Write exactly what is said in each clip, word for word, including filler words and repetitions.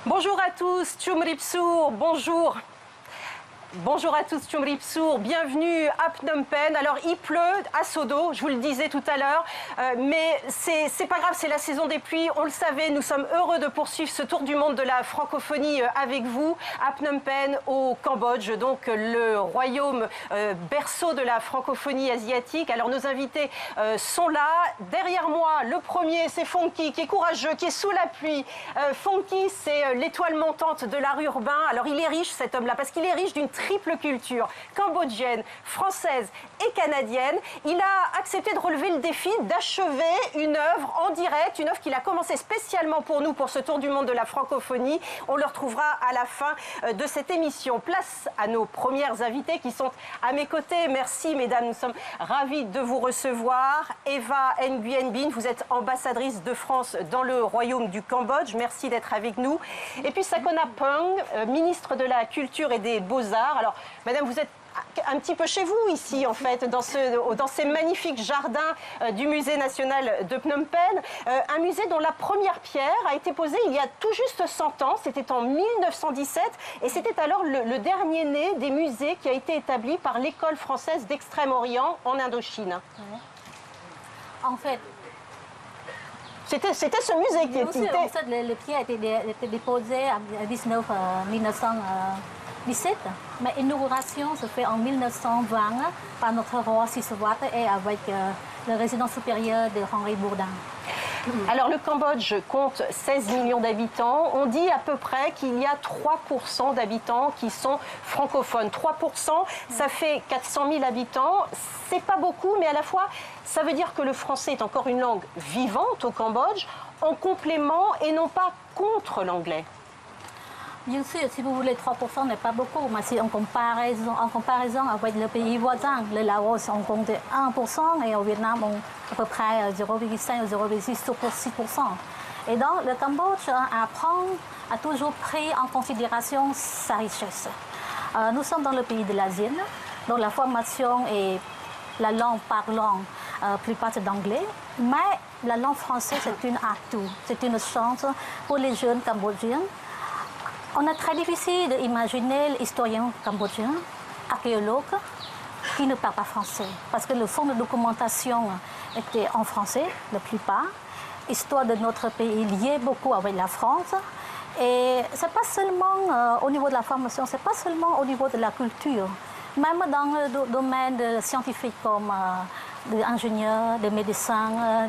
Bonjour à tous, Tchum Ripsour, bonjour. Bonjour à tous, Tchum Ripsour, bienvenue à Phnom Penh. Alors il pleut à Sodo, je vous le disais tout à l'heure, euh, mais c'est pas grave, c'est la saison des pluies, on le savait, nous sommes heureux de poursuivre ce tour du monde de la francophonie avec vous à Phnom Penh au Cambodge, donc le royaume euh, berceau de la francophonie asiatique. Alors nos invités euh, sont là, derrière moi le premier c'est Fonky qui est courageux, qui est sous la pluie. Euh, Fonky c'est l'étoile montante de l'art urbain, alors il est riche cet homme-là parce qu'il est riche d'une triple culture cambodgienne, française et canadienne. Il a accepté de relever le défi d'achever une œuvre en direct, une œuvre qu'il a commencé spécialement pour nous, pour ce tour du monde de la francophonie. On le retrouvera à la fin de cette émission. Place à nos premières invitées qui sont à mes côtés. Merci mesdames, nous sommes ravis de vous recevoir. Eva Nguyen Binh, vous êtes ambassadrice de France dans le royaume du Cambodge. Merci d'être avec nous. Et puis Sakona Peng, ministre de la Culture et des Beaux-Arts. Alors, madame, vous êtes un petit peu chez vous ici, en fait, dans, ce, dans ces magnifiques jardins euh, du musée national de Phnom Penh. Euh, un musée dont la première pierre a été posée il y a tout juste cent ans, c'était en mille neuf cent dix-sept, et c'était alors le, le dernier né des musées qui a été établi par l'école française d'Extrême-Orient en Indochine. En fait, c'était ce musée qui était... En fait, les, les pierres étaient, étaient déposées en mille neuf cent dix-sept, mais l'inauguration se fait en mille neuf cent vingt par notre roi Sisawat et avec euh, le résident supérieur de Henri Bourdin. Alors le Cambodge compte seize millions d'habitants. On dit à peu près qu'il y a trois pour cent d'habitants qui sont francophones. trois pour cent, ça fait quatre cent mille habitants. C'est pas beaucoup, mais à la fois, ça veut dire que le français est encore une langue vivante au Cambodge, en complément et non pas contre l'anglais. Bien sûr, si vous voulez, trois pour cent n'est pas beaucoup, mais si en comparaison, en comparaison avec le pays voisin, le Laos, on compte un pour cent et au Vietnam, on, à peu près zéro virgule cinq ou zéro virgule six pour cent. Et donc, le Cambodge a, a toujours pris en considération sa richesse. Euh, nous sommes dans le pays de l'Asie, donc la formation et la langue parlante, euh, plus partie d'anglais, mais la langue française, c'est une atout, c'est une chance pour les jeunes Cambodgiens. On est très difficile d'imaginer l'historien cambodgien, archéologue, qui ne parle pas français. Parce que le fond de documentation était en français, la plupart. L'histoire de notre pays est liée beaucoup avec la France. Et ce n'est pas seulement euh, au niveau de la formation, ce n'est pas seulement au niveau de la culture. Même dans le domaine de scientifique comme euh, d'ingénieurs, de médecins,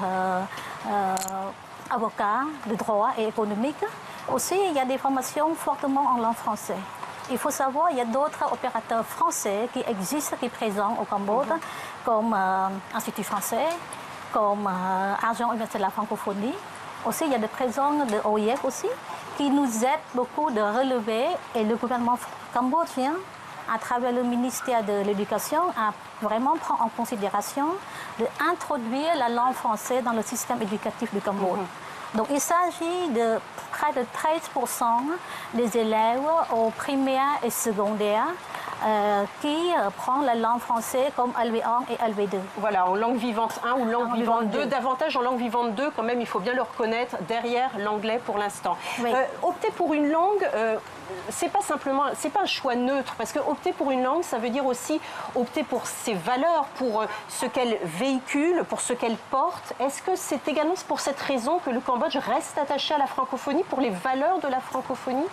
d'avocats, de, euh, euh, de droit et économique. Aussi, il y a des formations fortement en langue française. Il faut savoir qu'il y a d'autres opérateurs français qui existent, qui sont présents au Cambodge, mm-hmm. comme euh, Institut français, comme euh, Agence Université de la francophonie. Aussi, il y a des présents de O I F aussi, qui nous aident beaucoup de relever. Et le gouvernement cambodgien, à travers le ministère de l'Éducation, a vraiment pris en considération d'introduire la langue française dans le système éducatif du Cambodge. Mm-hmm. Donc, il s'agit de près de treize pour cent des élèves au primaire et secondaire euh, qui euh, prennent la langue française comme L V un et L V deux. Voilà, en langue vivante un ou langue en vivante deux, davantage en langue vivante deux, quand même, il faut bien le reconnaître, derrière l'anglais pour l'instant. Oui. Euh, opter pour une langue, euh, c'est pas simplement, c'est pas un choix neutre, parce que opter pour une langue, ça veut dire aussi opter pour ses valeurs, pour ce qu'elle véhicule, pour ce qu'elle porte. Est-ce que c'est également pour cette raison que le Cambodge reste attaché à la francophonie, pour les valeurs de la francophonie?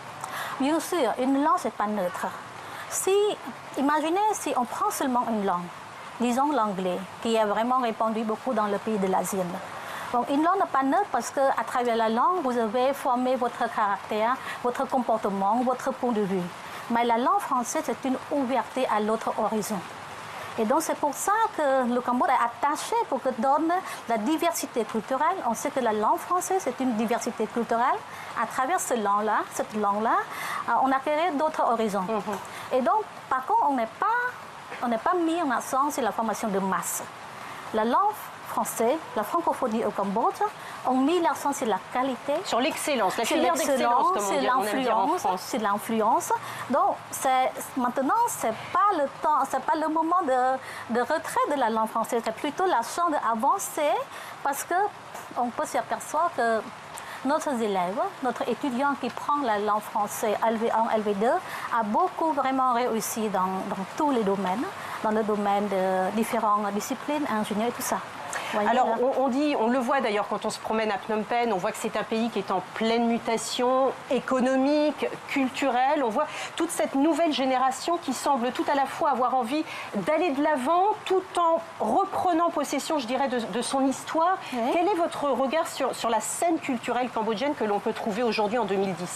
Bien sûr, une langue, c'est pas neutre. Si, imaginez si on prend seulement une langue, disons l'anglais, qui est vraiment répandu beaucoup dans le pays de l'Asie. Donc, une langue n'est pas neutre parce qu'à travers la langue, vous avez formé votre caractère, votre comportement, votre point de vue. Mais la langue française, c'est une ouverture à l'autre horizon. Et donc, c'est pour ça que le Cambodge est attaché pour que donne la diversité culturelle. On sait que la langue française, c'est une diversité culturelle. À travers cette langue-là, cette langue-là, on a créé d'autres horizons. Mm-hmm. Et donc, par contre, on n'est pas, on n'est pas mis en accent sur la formation de masse. La langue française, la francophonie au Cambodge, ont mis l'accent sur la qualité, sur l'excellence, la filière d'excellence, comme on dit, on aime dire en France. C'est l'influence. Donc, maintenant, ce n'est pas le temps, c'est pas le moment de, de retrait de la langue française, c'est plutôt la chance d'avancer parce qu'on peut s'apercevoir que notre élève, notre étudiant qui prend la langue française L V un, L V deux, a beaucoup vraiment réussi dans, dans tous les domaines, dans le domaine de différentes disciplines, ingénieurs et tout ça. Voyez, alors, on, on dit, on le voit d'ailleurs quand on se promène à Phnom Penh, on voit que c'est un pays qui est en pleine mutation économique, culturelle. On voit toute cette nouvelle génération qui semble tout à la fois avoir envie d'aller de l'avant tout en reprenant possession, je dirais, de, de son histoire. Oui. Quel est votre regard sur, sur la scène culturelle cambodgienne que l'on peut trouver aujourd'hui en deux mille dix-sept ?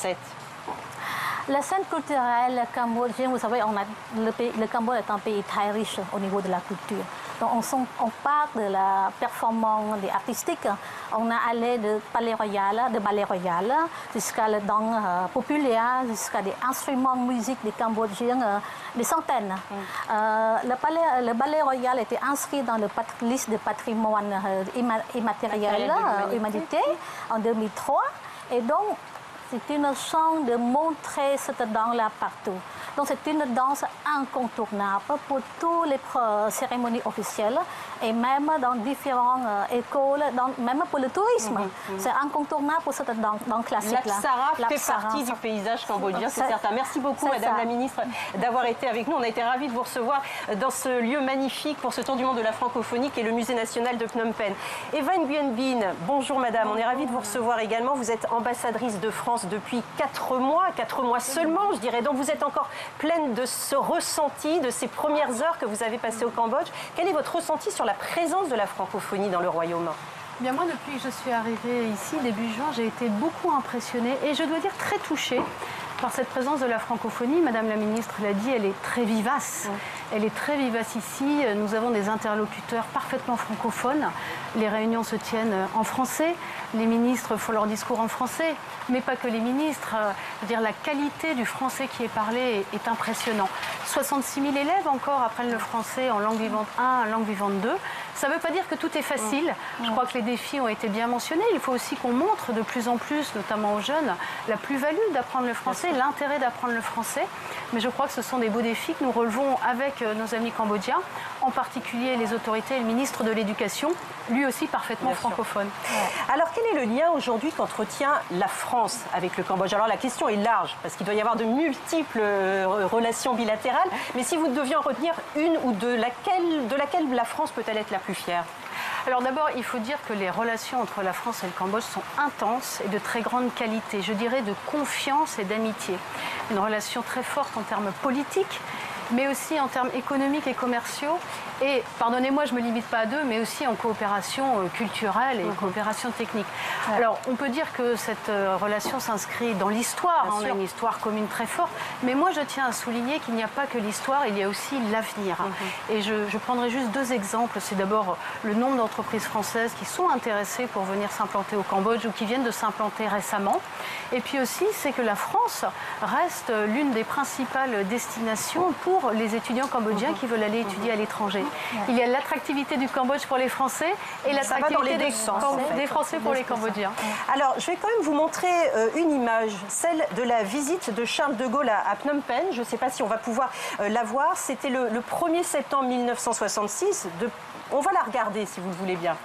La scène culturelle cambodgienne, vous savez, on a, le, pays, le Cambodge est un pays très riche au niveau de la culture. Donc on, sont, on part de la performance des artistiques. On a allé de ballet royal, de ballet royal jusqu'à la danse euh, populaire, jusqu'à des instruments de musique des Cambodgiens, euh, des centaines. Mm. Euh, le, ballet, le ballet royal était inscrit dans la liste de patrimoine euh, immatériel, euh, humanité, en deux mille trois. Et donc, c'est une chance de montrer cette danse-là partout. Donc c'est une danse incontournable pour toutes les cérémonies officielles et même dans différentes euh, écoles, dans, même pour le tourisme. Mm-hmm. C'est incontournable pour cette danse, danse classique-là. L'Apsara fait partie du paysage cambodgien, c'est certain. Merci beaucoup, Madame la Ministre, d'avoir été avec nous. On a été ravis de vous recevoir dans ce lieu magnifique pour ce tour du monde de la francophonie qui est le Musée national de Phnom Penh. Eva Nguyen Binh, bonjour Madame, on est ravis de vous recevoir également. Vous êtes ambassadrice de France depuis quatre mois, quatre mois seulement, je dirais. Donc vous êtes encore pleine de ce ressenti, de ces premières heures que vous avez passées au Cambodge. Quel est votre ressenti sur la présence de la francophonie dans le royaume ? Bien, moi, depuis que je suis arrivée ici, début juin, j'ai été beaucoup impressionnée et je dois dire très touchée par cette présence de la francophonie. Madame la ministre l'a dit, elle est très vivace. Oui. Elle est très vivace ici. Nous avons des interlocuteurs parfaitement francophones. Les réunions se tiennent en français. Les ministres font leur discours en français, mais pas que les ministres. Je veux dire, la qualité du français qui est parlé est impressionnant. soixante-six mille élèves encore apprennent le français en langue vivante un, en langue vivante deux. Ça ne veut pas dire que tout est facile. Oui. Je crois que les défis ont été bien mentionnés. Il faut aussi qu'on montre de plus en plus, notamment aux jeunes, la plus-value d'apprendre le français, l'intérêt d'apprendre le français. Mais je crois que ce sont des beaux défis que nous relevons avec nos amis cambodgiens, en particulier les autorités et le ministre de l'Éducation, lui aussi parfaitement Bien francophone. Ouais. Alors quel est le lien aujourd'hui qu'entretient la France avec le Cambodge? Alors la question est large, parce qu'il doit y avoir de multiples relations bilatérales, mais si vous deviez en retenir une ou deux, laquelle, de laquelle la France peut-elle être la plus fière? Alors d'abord, il faut dire que les relations entre la France et le Cambodge sont intenses et de très grande qualité, je dirais de confiance et d'amitié. Une relation très forte en termes politiques, mais aussi en termes économiques et commerciaux. Et, pardonnez-moi, je ne me limite pas à deux, mais aussi en coopération culturelle et mmh. coopération technique. Ouais. Alors, on peut dire que cette relation s'inscrit dans l'histoire. On a une histoire commune très forte. Mais moi, je tiens à souligner qu'il n'y a pas que l'histoire, il y a aussi l'avenir. Mmh. Et je, je prendrai juste deux exemples. C'est d'abord le nombre d'entreprises françaises qui sont intéressées pour venir s'implanter au Cambodge ou qui viennent de s'implanter récemment. Et puis aussi, c'est que la France reste l'une des principales destinations pour les étudiants cambodgiens mmh. qui veulent aller étudier mmh. à l'étranger. Ouais. Il y a l'attractivité du Cambodge pour les Français et l'attractivité des, sens, en fait. des Français pour les Cambodgiens. Ouais. Alors, je vais quand même vous montrer euh, une image, celle de la visite de Charles de Gaulle à, à Phnom Penh. Je ne sais pas si on va pouvoir euh, la voir. C'était le, le premier septembre mille neuf cent soixante-six. De... On va la regarder, si vous le voulez bien.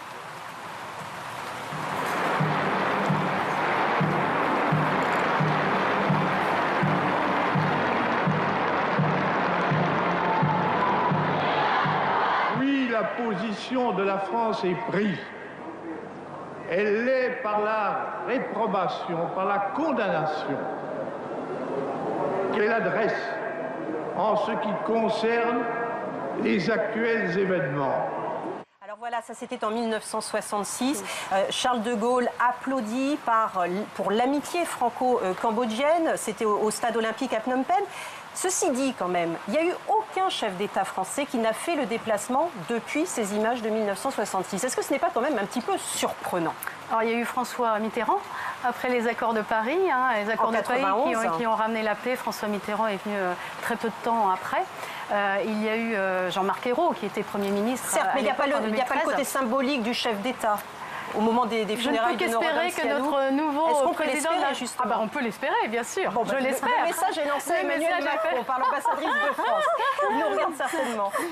La position de la France est prise. Elle l'est par la réprobation, par la condamnation qu'elle adresse en ce qui concerne les actuels événements. Alors voilà, ça c'était en mille neuf cent soixante-six. Euh, Charles de Gaulle applaudi par, pour l'amitié franco-cambodgienne. C'était au, au stade olympique à Phnom Penh. Ceci dit, quand même, il n'y a eu aucun chef d'État français qui n'a fait le déplacement depuis ces images de mille neuf cent soixante-six. Est-ce que ce n'est pas quand même un petit peu surprenant? Alors, il y a eu François Mitterrand, après les accords de Paris, hein, les accords de Paris qui ont, qui ont ramené la paix. François Mitterrand est venu euh, très peu de temps après. Euh, il y a eu euh, Jean-Marc Ayrault, qui était Premier ministre. Certes, mais il n'y a, a pas le côté symbolique du chef d'État. Au moment des, des funérailles de Norodom Sihanouk. Je ne peux qu'espérer que notre nouveau président... justement. Ah bah on peut l'espérer, bien sûr. Bon, bah, je l'espère. Le message est lancé à Emmanuel Macron par l'ambassadrice de France. Il nous regarde certainement.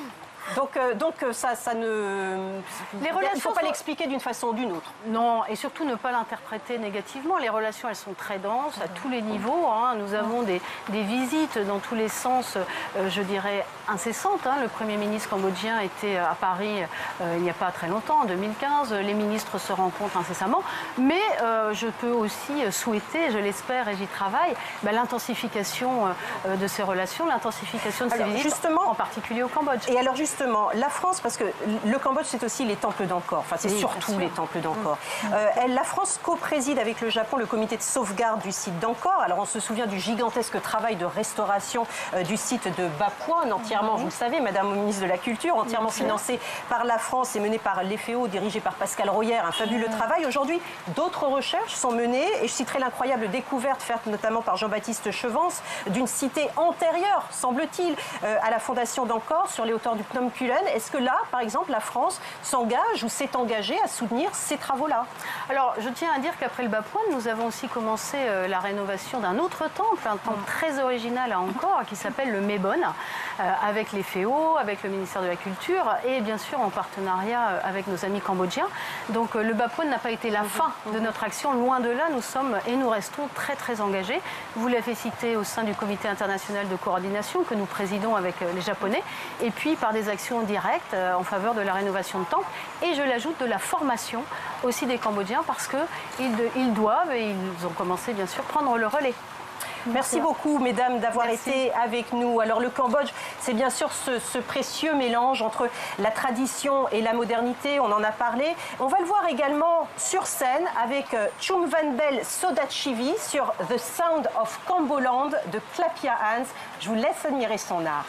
Donc, euh, donc ça, ça ne... Les relations il ne faut pas sont... l'expliquer d'une façon ou d'une autre. Non, et surtout ne pas l'interpréter négativement. Les relations, elles sont très denses à tous les niveaux. Hein. Nous avons des, des visites dans tous les sens, euh, je dirais, incessantes. Hein. Le Premier ministre cambodgien était à Paris euh, il n'y a pas très longtemps, en deux mille quinze. Les ministres se rencontrent incessamment. Mais euh, je peux aussi souhaiter, je l'espère et j'y travaille, ben, l'intensification euh, de ces relations, l'intensification de ces alors, visites, justement, en particulier au Cambodge. Et alors justement, la France, parce que le Cambodge, c'est aussi les temples d'Angkor, enfin c'est oui, surtout les temples d'Angkor. Mmh. Euh, elle, la France co-préside avec le Japon le comité de sauvegarde du site d'Angkor. Alors on se souvient du gigantesque travail de restauration euh, du site de Bapouane, entièrement, mmh. vous le savez, Madame la ministre de la Culture, entièrement mmh. financé par la France et mené par l'E F E O, dirigé par Pascal Royer, un fabuleux mmh. travail. Aujourd'hui, d'autres recherches sont menées, et je citerai l'incroyable découverte faite notamment par Jean-Baptiste Chevance d'une cité antérieure, semble-t-il, euh, à la fondation d'Angkor, sur les hauteurs du Phnom Kulen. Est-ce que là, par exemple, la France s'engage ou s'est engagée à soutenir ces travaux-là? Alors, je tiens à dire qu'après le Bapouane, nous avons aussi commencé euh, la rénovation d'un autre temple, un temple très original à Angkor, qui s'appelle le Mebon, euh, avec les F E O, avec le ministère de la Culture et bien sûr en partenariat euh, avec nos amis cambodgiens. Donc, euh, le Bapouane n'a pas été la fin de notre action. Loin de là, nous sommes et nous restons très, très engagés. Vous l'avez cité au sein du comité international de coordination que nous présidons avec euh, les Japonais, et puis par des actions directes euh, en faveur de la rénovation de temples. Et je l'ajoute, de la formation aussi des Cambodgiens, parce qu'ils ils doivent, et ils ont commencé bien sûr, prendre le relais. Merci beaucoup, mesdames, d'avoir été avec nous. Alors, le Cambodge, c'est bien sûr ce, ce précieux mélange entre la tradition et la modernité, on en a parlé. On va le voir également sur scène avec Chum Vanbel Sodachivi sur The Sound of Camboland de Clapia Hans. Je vous laisse admirer son art.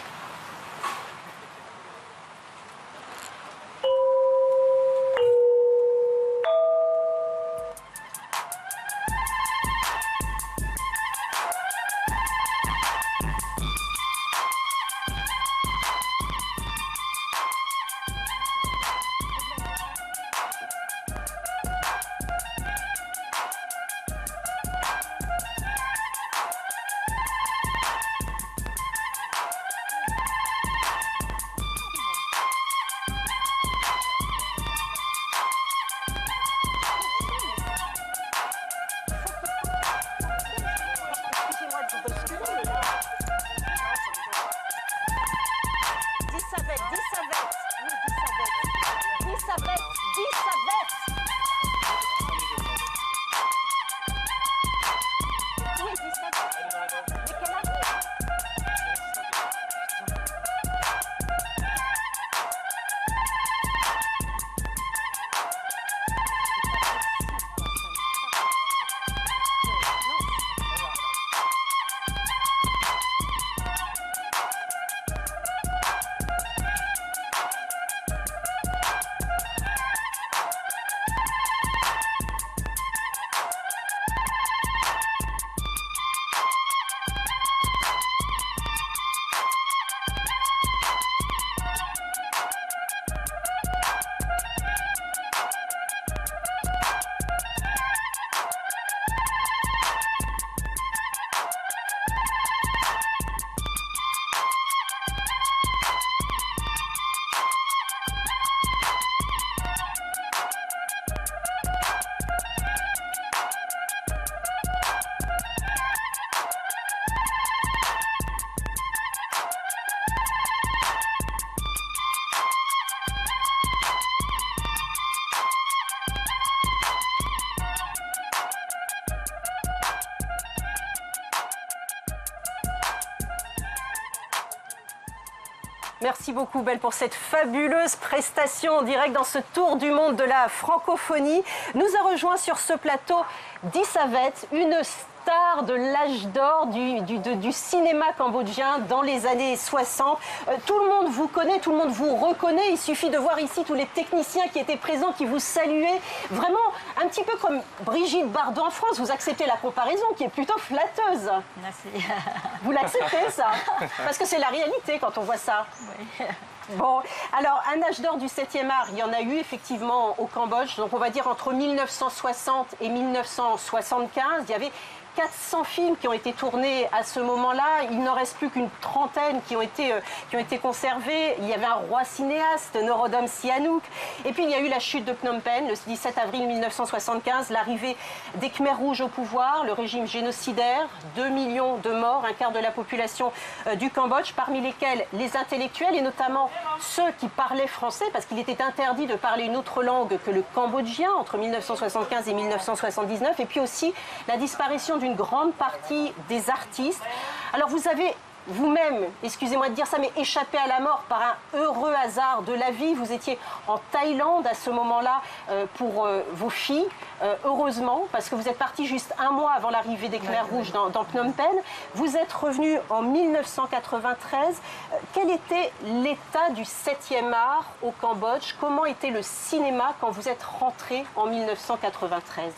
Merci beaucoup, Belle, pour cette fabuleuse prestation en direct dans ce tour du monde de la francophonie. Nous a rejoint sur ce plateau Disavet, une star de l'âge d'or du, du, du cinéma cambodgien dans les années soixante. Euh, tout le monde vous connaît, tout le monde vous reconnaît. Il suffit de voir ici tous les techniciens qui étaient présents, qui vous saluaient. Vraiment, un petit peu comme Brigitte Bardot en France. Vous acceptez la comparaison qui est plutôt flatteuse. Merci. Vous l'acceptez, ça? Parce que c'est la réalité quand on voit ça. Oui. Bon, alors, un âge d'or du septième art, il y en a eu effectivement au Cambodge. Donc, on va dire entre mille neuf cent soixante et mille neuf cent soixante-quinze, il y avait quatre cents films qui ont été tournés à ce moment-là. Il n'en reste plus qu'une trentaine qui ont été, euh, qui ont été conservés. Il y avait un roi cinéaste, Norodom Sihanouk. Et puis il y a eu la chute de Phnom Penh, le dix-sept avril mille neuf cent soixante-quinze, l'arrivée des Khmers rouges au pouvoir, le régime génocidaire, deux millions de morts, un quart de la population euh, du Cambodge, parmi lesquels les intellectuels et notamment ceux qui parlaient français, parce qu'il était interdit de parler une autre langue que le cambodgien entre mille neuf cent soixante-quinze et mille neuf cent soixante-dix-neuf, et puis aussi la disparition d'une grande partie des artistes. Alors vous avez vous-même, excusez-moi de dire ça, mais échappé à la mort par un heureux hasard de la vie. Vous étiez en Thaïlande à ce moment-là euh, pour euh, vos filles, euh, heureusement, parce que vous êtes parti juste un mois avant l'arrivée des Khmers rouges dans, dans Phnom Penh. Vous êtes revenu en mille neuf cent quatre-vingt-treize. Euh, quel était l'état du septième art au Cambodge? Comment était le cinéma quand vous êtes rentré en mille neuf cent quatre-vingt-treize?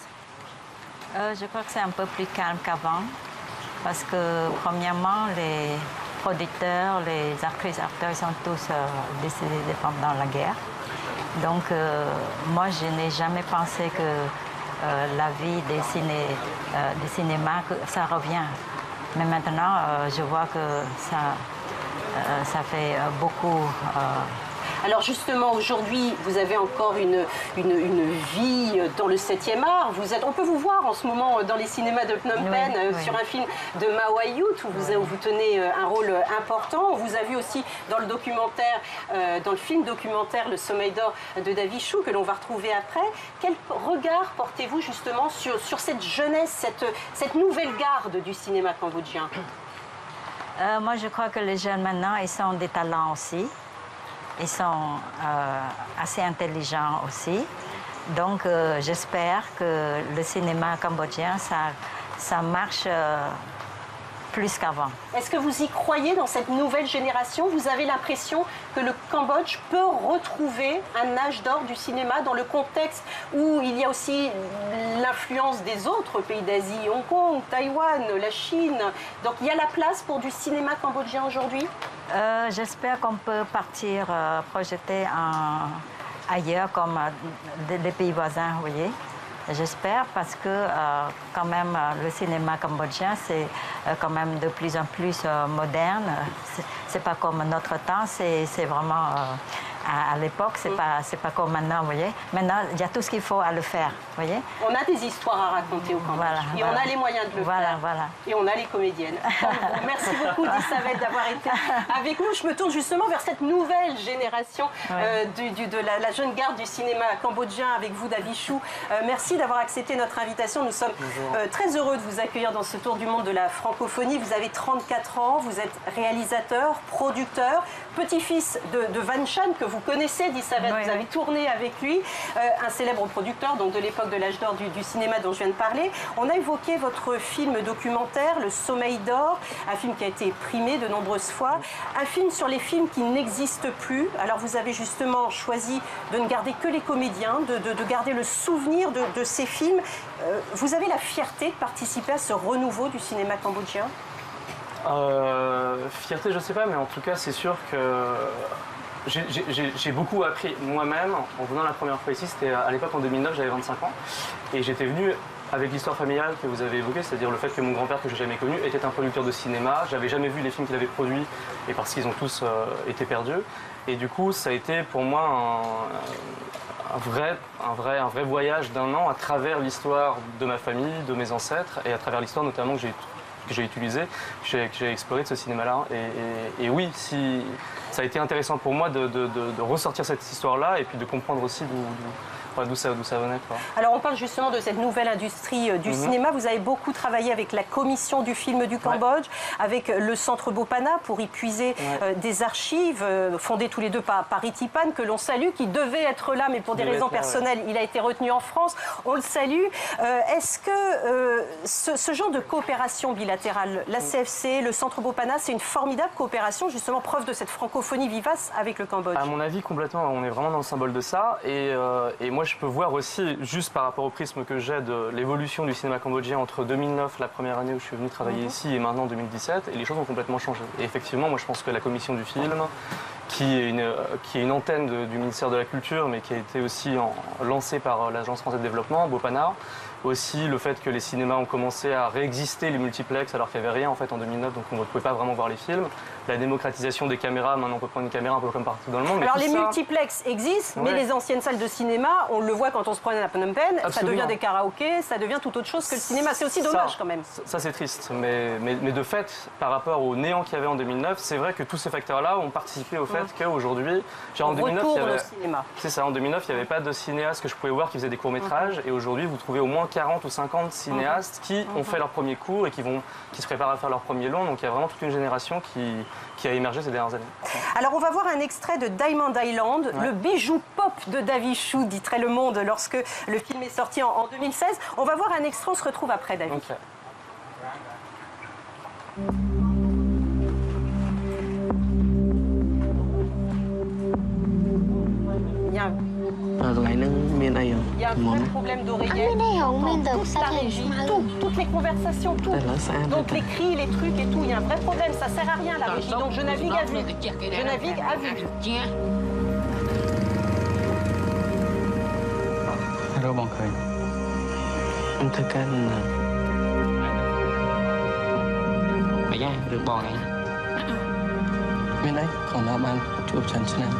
euh, Je crois que c'est un peu plus calme qu'avant. Parce que, premièrement, les producteurs, les actrices, acteurs, ils sont tous euh, décédés pendant la guerre. Donc, euh, moi, je n'ai jamais pensé que euh, la vie des, ciné, euh, des cinémas, que ça revient. Mais maintenant, euh, je vois que ça, euh, ça fait beaucoup... Euh, Alors justement, aujourd'hui, vous avez encore une, une, une vie dans le septième art. Vous êtes, on peut vous voir en ce moment dans les cinémas de Phnom Penh, oui, oui. sur un film de Mawayout, où vous, oui. où vous tenez un rôle important. On vous a vu aussi dans le documentaire, euh, dans le film documentaire Le Sommeil d'or de David Chou, que l'on va retrouver après. Quel regard portez-vous justement sur, sur cette jeunesse, cette, cette nouvelle garde du cinéma cambodgien? euh, Moi, je crois que les jeunes maintenant, ils sont des talents aussi. Ils sont euh, assez intelligents aussi. Donc, euh, j'espère que le cinéma cambodgien, ça, ça marche euh, plus qu'avant. Est-ce que vous y croyez dans cette nouvelle génération? Vous avez l'impression que le Cambodge peut retrouver un âge d'or du cinéma dans le contexte où il y a aussi l'influence des autres pays d'Asie, Hong Kong, Taïwan, la Chine. Donc, il y a la place pour du cinéma cambodgien aujourd'hui? Euh, J'espère qu'on peut partir euh, projeter en, ailleurs, comme euh, les pays voisins, vous voyez. J'espère parce que euh, quand même euh, le cinéma cambodgien, c'est euh, quand même de plus en plus euh, moderne. C'est pas comme notre temps, c'est vraiment... Euh, à, à l'époque, c'est mm. pas, c'est pas comme maintenant, vous voyez. Maintenant, il y a tout ce qu'il faut à le faire, vous voyez. On a des histoires à raconter au Cambodge. Voilà, et voilà. on a les moyens de le voilà, faire. Voilà. Et on a les comédiennes. Merci beaucoup, Disavette, d'avoir été avec nous. Je me tourne justement vers cette nouvelle génération ouais. euh, du, du, de la, la jeune garde du cinéma cambodgien avec vous, David Chou. Euh, merci d'avoir accepté notre invitation. Nous sommes euh, très heureux de vous accueillir dans ce tour du monde de la francophonie. Vous avez trente-quatre ans, vous êtes réalisateur, producteur, petit-fils de, de Van Chan, que vous connaissez, Disavette. Oui, vous avez oui. tourné avec lui, euh, un célèbre producteur donc de l'époque de l'âge d'or du, du cinéma dont je viens de parler. On a évoqué votre film documentaire, Le Sommeil d'or, un film qui a été primé de nombreuses fois, un film sur les films qui n'existent plus. Alors vous avez justement choisi de ne garder que les comédiens, de, de, de garder le souvenir de, de ces films. Euh, vous avez la fierté de participer à ce renouveau du cinéma cambodgien? euh, Fierté, je ne sais pas, mais en tout cas, c'est sûr que j'ai beaucoup appris moi-même en venant la première fois ici. C'était à l'époque en deux mille neuf, j'avais vingt-cinq ans, et j'étais venu avec l'histoire familiale que vous avez évoquée, c'est-à-dire le fait que mon grand-père, que je n'ai jamais connu, était un producteur de cinéma. J'avais jamais vu les films qu'il avait produits, et parce qu'ils ont tous euh, été perdus. Et du coup, ça a été pour moi un, un, vrai, un, vrai, un vrai voyage d'un an à travers l'histoire de ma famille, de mes ancêtres, et à travers l'histoire notamment que j'ai que j'ai utilisé, que j'ai exploré de ce cinéma-là. Et, et, et oui, si, ça a été intéressant pour moi de, de, de, de ressortir cette histoire-là et puis de comprendre aussi d'où d'où ça, d'où ça venait, quoi. Alors on parle justement de cette nouvelle industrie euh, du mm-hmm. cinéma. Vous avez beaucoup travaillé avec la commission du film du Cambodge, ouais. avec le centre Bopana pour y puiser ouais. euh, des archives, euh, fondées tous les deux par, par Itipan, que l'on salue, qui devait être là, mais pour des raisons personnelles, ouais. il a été retenu en France. On le salue. Euh, Est-ce que euh, ce, ce genre de coopération bilatérale, la C F C, le centre Bopana, c'est une formidable coopération, justement preuve de cette francophonie vivace avec le Cambodge? À mon avis, complètement. On est vraiment dans le symbole de ça. Et, euh, et moi, je peux voir aussi, juste par rapport au prisme que j'ai de l'évolution du cinéma cambodgien entre deux mille neuf, la première année où je suis venu travailler mmh. ici, et maintenant deux mille dix-sept, et les choses ont complètement changé. Et effectivement, moi je pense que la commission du film, qui est une, qui est une antenne de, du ministère de la Culture, mais qui a été aussi en, lancée par l'Agence française de développement, Bopana, Aussi le fait que les cinémas ont commencé à réexister, les multiplex, alors qu'il n'y avait rien en fait en deux mille neuf, donc on ne pouvait pas vraiment voir les films. La démocratisation des caméras, maintenant on peut prendre une caméra un peu comme partout dans le monde. Mais alors les ça... multiplex existent, ouais. mais les anciennes salles de cinéma, on le voit quand on se promène à Phnom Penh, Absolument. Ça devient des karaokés, ça devient tout autre chose que le cinéma. C'est aussi dommage ça, quand même. Ça, ça c'est triste, mais, mais, mais de fait, par rapport au néant qu'il y avait en deux mille neuf, c'est vrai que tous ces facteurs-là ont participé au fait mmh. qu'aujourd'hui, en deux mille neuf, il y avait... C'est ça, en deux mille neuf, il n'y avait pas de cinéastes que je pouvais voir qui faisaient des courts-métrages, mmh. et aujourd'hui, vous trouvez au moins quarante ou cinquante cinéastes mmh. qui mmh. ont fait leur premier cours et qui, vont, qui se préparent à faire leur premier long, donc il y a vraiment toute une génération qui, qui a émergé ces dernières années. Alors on va voir un extrait de Diamond Island, ouais. le bijou pop de David Chou, dit Très Le Monde lorsque le film est sorti en, en deux mille seize. On va voir un extrait, on se retrouve après, David. Okay. Il y a un, il y a un vrai problème d'oreillette. Toute la régie, tout, toutes les conversations, tout. Donc les cris, les trucs et tout, il y a un vrai problème, ça sert à rien la régie. Donc je navigue à vue. Je navigue à vue. Hello, bon khơi. Em thưa các anh mày ra được bò này. Bên đấy còn nó ban chụp chân chứ nào.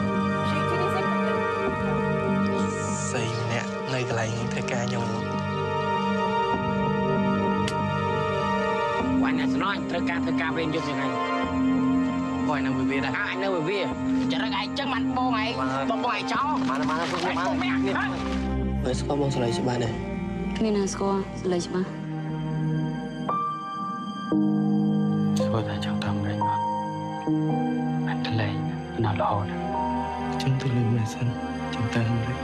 Xây nè, ngay cái này thưa ca nhau. Quan này nói thưa ca thưa ca bên giúp như này. Coi nào về đây. À anh đâu về. Chả ra ai chắc mặt bò mày, bò bò mày chó. Mà mà mà mà. Mới có bông sợi ba này. Cái này có sợi ba. Tôi đã chẳng tâm đấy mà. Anh ta lấy nó lo đấy. Chúng tôi lên mẹ sân, chúng ta không đấy.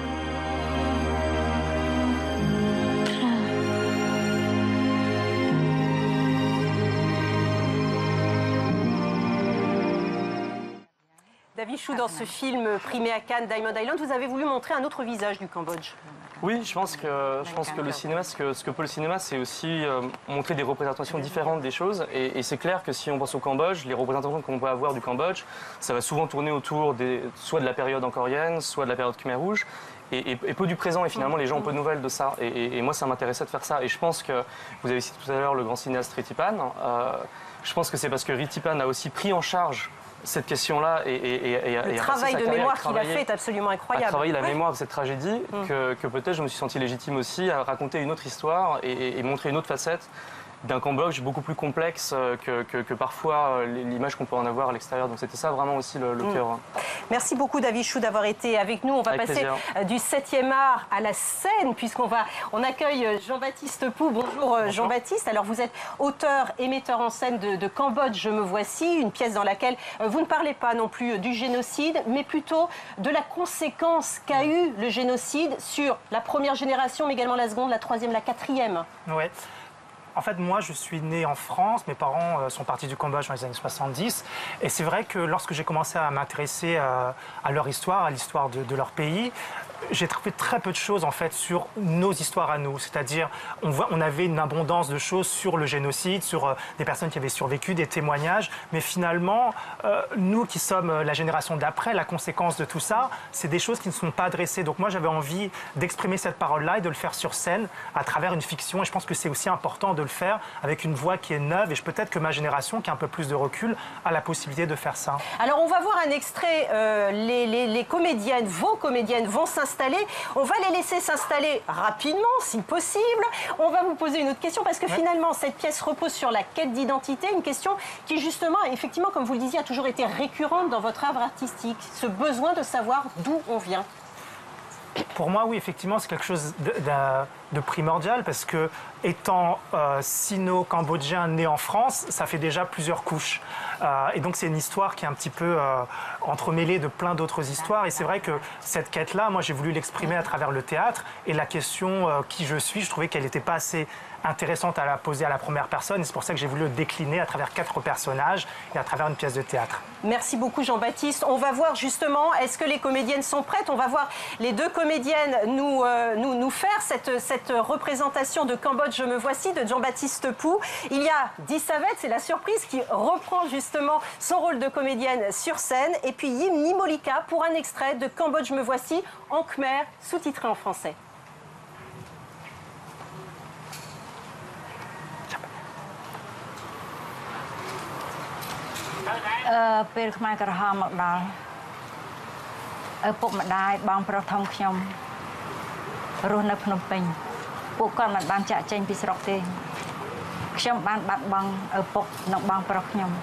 David Chou, dans ce film primé à Cannes, Diamond Island, vous avez voulu montrer un autre visage du Cambodge. Oui, je pense que, je pense que le cinéma, ce que, ce que peut le cinéma, c'est aussi euh, montrer des représentations différentes des choses. Et, et c'est clair que si on pense au Cambodge, les représentations qu'on peut avoir du Cambodge, ça va souvent tourner autour des, soit de la période angkorienne, soit de la période Khmer Rouge. Et, et, et peu du présent, et finalement les gens ont peu de nouvelles de ça. Et, et, et moi, ça m'intéressait de faire ça. Et je pense que, vous avez cité tout à l'heure le grand cinéaste Ritipan, euh, je pense que c'est parce que Ritipan a aussi pris en charge cette question-là et, et, et, et le travail de mémoire qu'il a fait est absolument incroyable. À travailler la ouais. mémoire de cette tragédie, mmh. que, que peut-être je me suis senti légitime aussi à raconter une autre histoire et, et, et montrer une autre facette d'un Cambodge beaucoup plus complexe que, que, que parfois l'image qu'on peut en avoir à l'extérieur. Donc c'était ça vraiment aussi le, le mmh. cœur. Merci beaucoup David Chou d'avoir été avec nous. On va avec passer plaisir. du septième art à la scène puisqu'on va on accueille Jean-Baptiste Pou. Bonjour, Bonjour. Jean-Baptiste. Alors vous êtes auteur et metteur en scène de, de Cambodge, je me voici, une pièce dans laquelle vous ne parlez pas non plus du génocide, mais plutôt de la conséquence qu'a eu le génocide sur la première génération, mais également la seconde, la troisième, la quatrième. Ouais. En fait, moi, je suis né en France. Mes parents sont partis du Cambodge dans les années soixante-dix. Et c'est vrai que lorsque j'ai commencé à m'intéresser à, à leur histoire, à l'histoire de, de leur pays, j'ai trouvé très peu de choses en fait sur nos histoires à nous. C'est-à-dire, on, on avait une abondance de choses sur le génocide, sur euh, des personnes qui avaient survécu, des témoignages. Mais finalement, euh, nous qui sommes la génération d'après, la conséquence de tout ça, c'est des choses qui ne sont pas adressées. Donc moi, j'avais envie d'exprimer cette parole-là et de le faire sur scène à travers une fiction. Et je pense que c'est aussi important de le faire avec une voix qui est neuve. Et peut-être que ma génération, qui a un peu plus de recul, a la possibilité de faire ça. Alors, on va voir un extrait. Euh, les, les, les comédiennes, vos comédiennes vont s'installer. On va les laisser s'installer rapidement, si possible. On va vous poser une autre question parce que ouais. finalement, cette pièce repose sur la quête d'identité, une question qui, justement, effectivement, comme vous le disiez, a toujours été récurrente dans votre œuvre artistique. Ce besoin de savoir d'où on vient. Pour moi, oui, effectivement, c'est quelque chose de, de, de primordial parce que, étant euh, sino-cambodgien né en France, ça fait déjà plusieurs couches. Euh, et donc, c'est une histoire qui est un petit peu euh, entremêlée de plein d'autres histoires. Et c'est vrai que cette quête-là, moi, j'ai voulu l'exprimer à travers le théâtre. Et la question euh, qui je suis, je trouvais qu'elle n'était pas assez intéressante à la poser à la première personne. Et c'est pour ça que j'ai voulu le décliner à travers quatre personnages et à travers une pièce de théâtre. Merci beaucoup, Jean-Baptiste. On va voir justement, est-ce que les comédiennes sont prêtes? On va voir les deux comédiennes nous, euh, nous, nous faire cette, cette représentation de Cambodge, je me voici, de Jean-Baptiste Pou. Il y a Di Savet, c'est la surprise, qui reprend justement son rôle de comédienne sur scène. Et puis Yim Nimolika pour un extrait de Cambodge, me voici, en khmer, sous-titré en français. អឺពេលខ្មែរក្រហមមកដល់ឪពុកម្ដាយបងប្រុសធំខ្ញុំរស់នៅភ្នំពេញពួកគាត់មិនបានចាក់ចេញពីស្រុកទេខ្ញុំបានបាត់បង់ឪពុកនិងបងប្រុសខ្ញុំ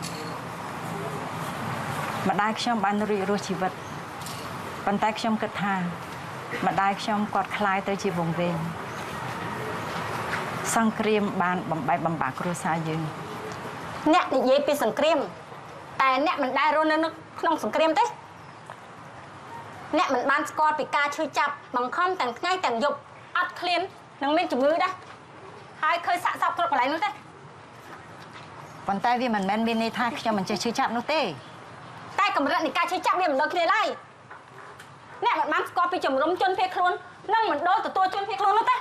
ម្ដាយខ្ញុំបានរួចរស់ជីវិតប៉ុន្តែខ្ញុំគិតថាម្ដាយខ្ញុំគាត់คล้ายទៅជាវង្វេងសង្គ្រាមបានបំបែកបំបាក់គ្រួសារយើងអ្នកនិយាយពីសង្គ្រាមតែអ្នកមិនដែលរស់នៅក្នុងសង្គ្រាមទេអ្នកមិនបានស្គាល់ពីការឈឺចាប់បង្ខំទាំងថ្ងៃទាំងយប់អត់ឃ្លាននឹងមានជំងឺដែរហើយឃើញសាកសពគ្រប់កន្លែងនោះទេប៉ុន្តែវាមិនមែនមានន័យថាខ្ញុំមិនចេះឈឺចាប់នោះទេតែកម្រិតនៃការឈឺចាប់វាមិនដូចគ្នាឡើយអ្នកមិនបានស្គាល់ពីជំរំជនភៀសខ្លួននិងមិនដូចទទួលជនភៀសខ្លួននោះទេ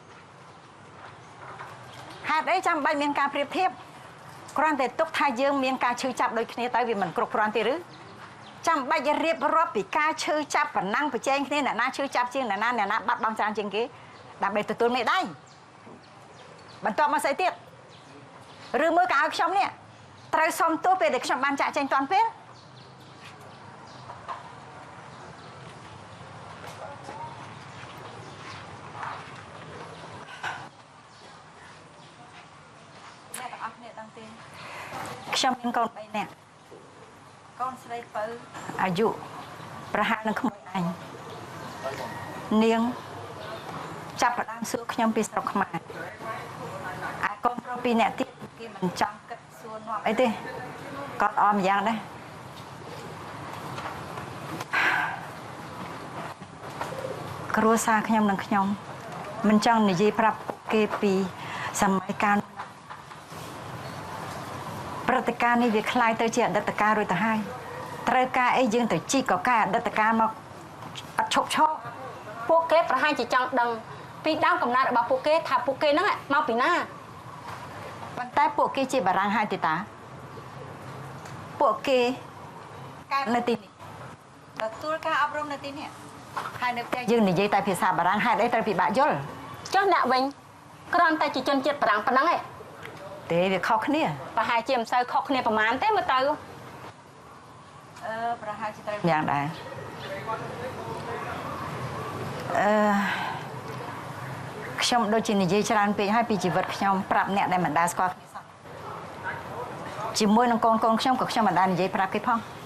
ហេតុអីចាំបាច់មានការប្រៀបធៀបគ្រាន់តែទុកថាយើងមានការឈឺចាប់ដូចគ្នាទៅវាមិនគ្រប់គ្រាន់ទេឬចាំបាច់រៀបរាប់ពីការឈឺចាប់ប៉ុណ្ណឹងប្រជែងគ្នាអ្នកណាឈឺចាប់ជាងអ្នកណាអ្នកណាបាត់បង់ច្រើនជាងគេដើម្បីទទួលមេដាយបន្ទាប់មកស្អីទៀតឬមើលកៅខ្ញុំនេះត្រូវសុំទោសពេលដែលខ្ញុំបានចាក់ចេញតាន់ពេលខ្ញុំមានកូនបីនាក់កូនស្រីពៅអាយុប្រហែលនឹងក្មួយអញនាងចាប់ផ្ដើមសួរខ្ញុំពីស្រុកខ្មែរអាកូនប្រុសពីរនាក់ទៀតគេមិនចង់គិតសួរនាំអីទេគាត់អមយ៉ាងដែរគ្រួសារខ្ញុំនិងខ្ញុំមិនចង់និយាយប្រាប់គេពីសម័យកាលព្រឹត្តិការណ៍នេះវាคล้ายទៅជាអតីតកាលរួចទៅហើយត្រូវការអីយើងទៅជីកកែអតីតកាលមកអត់ឈប់ឈរពួកគេប្រហែលជាចង់ដឹងពីដើមកំណើតរបស់ពួកគេថាពួកគេហ្នឹងមកពីណាប៉ុន្តែពួកគេជាបារាំងហើយទេតាពួកគេកើតនៅទីនេះទទួលការអប់រំនៅទីនេះហើយនៅផ្ទះយើងនិយាយតែភាសាបារាំងហេតុអីត្រូវពិបាកយល់ចុះអ្នកវិញគ្រាន់តែជាជនជាតិបារាំងប៉ុណ្ណឹងឯងទេវាខុសគ្នាប្រហែលជាមិនសូវខុសគ្នាប្រហែលទេមើលទៅអឺប្រហែលជាត្រូវយ៉ាងដែរអឺខ្ញុំដូចជានិយាយច្រើនពេកហើយពីជីវិតខ្ញុំប្រាប់អ្នកដែលមិនដែលស្គាល់គ្នាសោះជាមួយនឹងកូនកូនខ្ញុំក៏ខ្ញុំមិនដែលនិយាយប្រាប់គេផង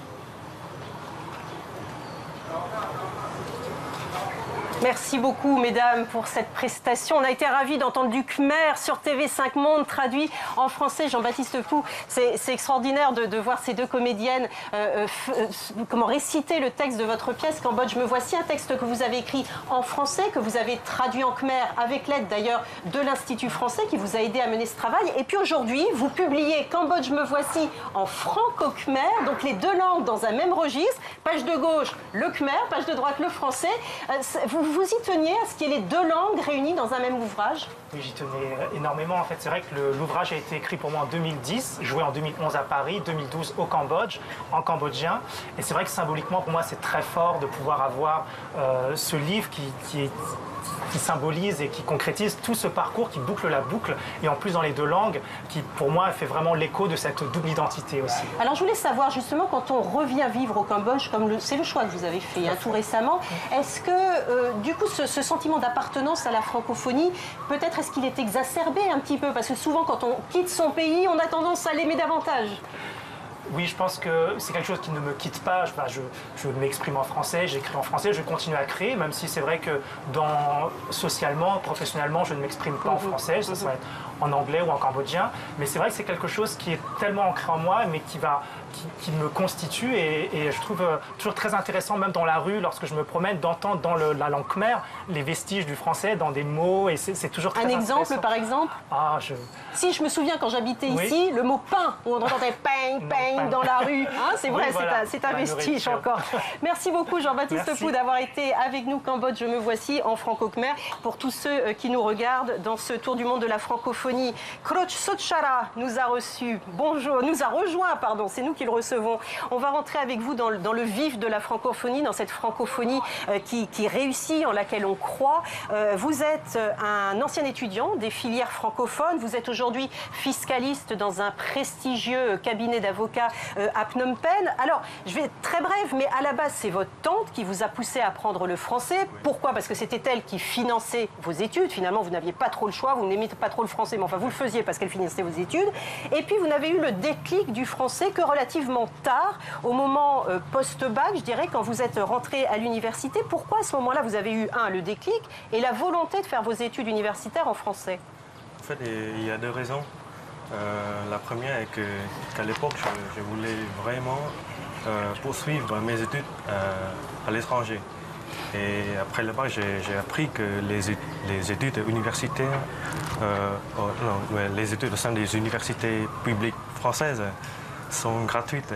Merci beaucoup, mesdames, pour cette prestation. On a été ravis d'entendre du Khmer sur T V cinq Monde, traduit en français. Jean-Baptiste Pou, c'est extraordinaire de, de voir ces deux comédiennes euh, euh, comment réciter le texte de votre pièce. Cambodge, me voici, un texte que vous avez écrit en français, que vous avez traduit en Khmer, avec l'aide d'ailleurs de l'Institut français qui vous a aidé à mener ce travail. Et puis aujourd'hui, vous publiez Cambodge, me voici en franco-khmer, donc les deux langues dans un même registre. Page de gauche, le khmer, page de droite, le français. Euh, vous Vous y teniez à ce qu'il y ait les deux langues réunies dans un même ouvrage? Oui, j'y tenais énormément. En fait, c'est vrai que l'ouvrage a été écrit pour moi en deux mille dix, joué en deux mille onze à Paris, deux mille douze au Cambodge, en cambodgien. Et c'est vrai que symboliquement, pour moi, c'est très fort de pouvoir avoir euh, ce livre qui, qui, est, qui symbolise et qui concrétise tout ce parcours, qui boucle la boucle, et en plus dans les deux langues, qui pour moi fait vraiment l'écho de cette double identité aussi. Alors je voulais savoir justement, quand on revient vivre au Cambodge, comme c'est le choix que vous avez fait hein, tout récemment, est-ce que euh, du coup ce, ce sentiment d'appartenance à la francophonie, peut-être est-ce qu'il est exacerbé un petit peu? Parce que souvent quand on quitte son pays, on a tendance à l'aimer davantage. Oui, je pense que c'est quelque chose qui ne me quitte pas. Je, bah, je, je m'exprime en français, j'écris en français, je continue à créer, même si c'est vrai que dans, socialement, professionnellement, je ne m'exprime pas en français, ça, ça va être en anglais ou en cambodgien. Mais c'est vrai que c'est quelque chose qui est tellement ancré en moi, mais qui, va, qui, qui me constitue. Et, et je trouve euh, toujours très intéressant, même dans la rue, lorsque je me promène, d'entendre dans le, la langue khmer les vestiges du français, dans des mots. Et c'est toujours très intéressant. Un exemple, par exemple? Ah, je... Si je me souviens, quand j'habitais oui. ici, le mot pain, où on entendait pain, pain dans la rue. Hein, c'est vrai, oui, voilà, c'est un, un vestige encore. Merci beaucoup Jean-Baptiste Pou d'avoir été avec nous. Cambodge, je me voici en franco-khmer. Pour tous ceux qui nous regardent dans ce tour du monde de la francophonie. francophonie. Croch Sotchara nous a reçu, bonjour, nous a rejoint, pardon, c'est nous qui le recevons. On va rentrer avec vous dans le, dans le vif de la francophonie, dans cette francophonie euh, qui, qui réussit, en laquelle on croit. Euh, vous êtes un ancien étudiant des filières francophones, vous êtes aujourd'hui fiscaliste dans un prestigieux cabinet d'avocats euh, à Phnom Penh. Alors, je vais être très brève, mais à la base, c'est votre tante qui vous a poussé à apprendre le français. Pourquoi? Parce que c'était elle qui finançait vos études. Finalement, vous n'aviez pas trop le choix, vous n'aimiez pas trop le français, mais enfin, vous le faisiez parce qu'elle finançait vos études. Et puis, vous n'avez eu le déclic du français que relativement tard, au moment euh, post-bac, je dirais, quand vous êtes rentré à l'université. Pourquoi, à ce moment-là, vous avez eu, un, le déclic et la volonté de faire vos études universitaires en français? En fait, il y a deux raisons. Euh, la première est que, qu'à l'époque, je, je voulais vraiment euh, poursuivre mes études euh, à l'étranger. Et après le bac, j'ai, j'ai appris que les, les études universitaires, euh, oh, non, les études au sein des universités publiques françaises sont gratuites.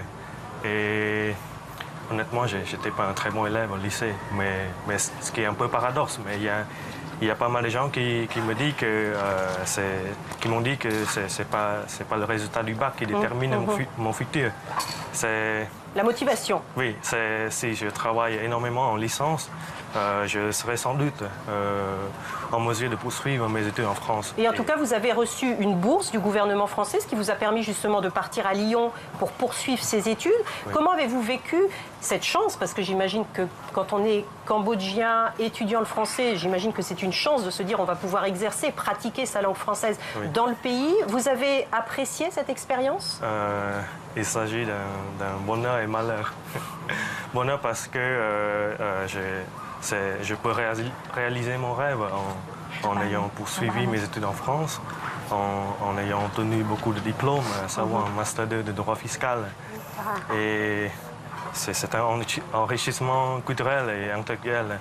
Et honnêtement, je n'étais pas un très bon élève au lycée, mais, mais ce qui est un peu paradoxe, mais il y a, il y a pas mal de gens qui, qui me disent que euh, c'est, qui m'ont dit que c'est, c'est pas, c'est pas le résultat du bac qui détermine mmh, mmh. Mon, fu- mon futur. C'est la motivation. Oui, c'est, si je travaille énormément en licence, euh, je serai sans doute euh, en mesure de poursuivre mes études en France. Et en tout cas, vous avez reçu une bourse du gouvernement français, ce qui vous a permis justement de partir à Lyon pour poursuivre ces études. Oui. Comment avez-vous vécu cette chance? Parce que j'imagine que quand on est cambodgien, étudiant le français, j'imagine que c'est une chance de se dire on va pouvoir exercer, pratiquer sa langue française oui. dans le pays. Vous avez apprécié cette expérience? euh, Il s'agit d'un, d'un bonheur et malheur. Bonheur parce que euh, euh, j'ai... C'est, je peux réaliser mon rêve en, en ayant poursuivi mes études en France, en, en ayant obtenu beaucoup de diplômes, à savoir un master deux de droit fiscal. Et c'est, c'est un enrichissement culturel et intellectuel.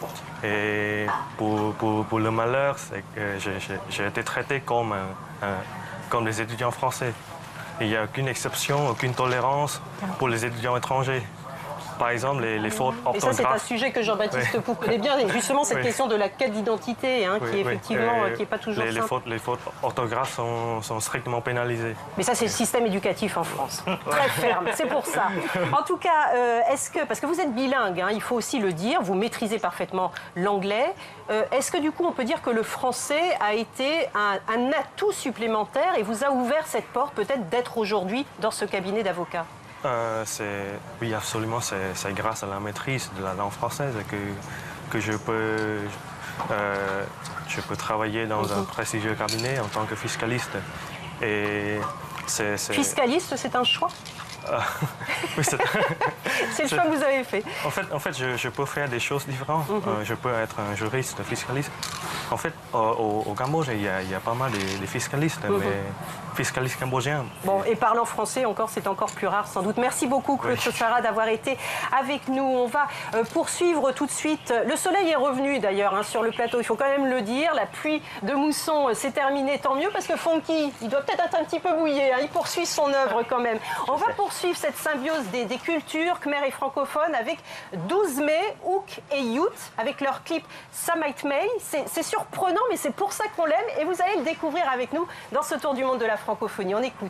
Et pour, pour, pour le malheur, c'est que j'ai, j'ai, j'ai été traité comme, un, un, comme des étudiants français. Il n'y a aucune exception, aucune tolérance pour les étudiants étrangers. Par exemple, les, les fautes orthographes. Et ça, c'est un sujet que Jean-Baptiste oui. Pou connaît bien. Et justement, cette oui. question de la quête d'identité, hein, oui, qui est effectivement oui. qui n'est pas toujours les, simple. Les fautes, les fautes orthographes sont, sont strictement pénalisées. Mais ça, c'est le système éducatif en France. Très ferme, c'est pour ça. En tout cas, euh, est-ce que, parce que vous êtes bilingue, hein, il faut aussi le dire, vous maîtrisez parfaitement l'anglais. Euh, est-ce que du coup, on peut dire que le français a été un, un atout supplémentaire et vous a ouvert cette porte peut-être d'être aujourd'hui dans ce cabinet d'avocats? Euh, c'est, oui, absolument. C'est, c'est grâce à la maîtrise de la langue française que, que je, peux, euh, je peux travailler dans un prestigieux cabinet en tant que fiscaliste. Et c'est, c'est... Fiscaliste, c'est un choix? Euh, oui, c'est... c'est le choix que vous avez fait. En fait, en fait je, je peux faire des choses différentes. Mm-hmm. Euh, je peux être un juriste, fiscaliste. En fait, au, au Cambodge, il y, a, il y a pas mal de, de fiscalistes, mm-hmm. mais fiscalistes cambodgiens. Bon, et parlant français, encore, c'est encore plus rare, sans doute. Merci beaucoup, Claude Sotchara, d'avoir été avec nous. On va euh, poursuivre tout de suite. Le soleil est revenu, d'ailleurs, hein, sur le plateau. Il faut quand même le dire. La pluie de mousson euh, s'est terminée. Tant mieux, parce que Fonky, il doit peut-être être un petit peu mouillé. Hein, il poursuit son œuvre, quand même. On va poursuivre cette symbiose des, des cultures khmer et francophones avec douze mai, Ook et Yout, avec leur clip Samait Mei. C'est, c'est surprenant, mais c'est pour ça qu'on l'aime. Et vous allez le découvrir avec nous dans ce tour du monde de la francophonie. On écoute.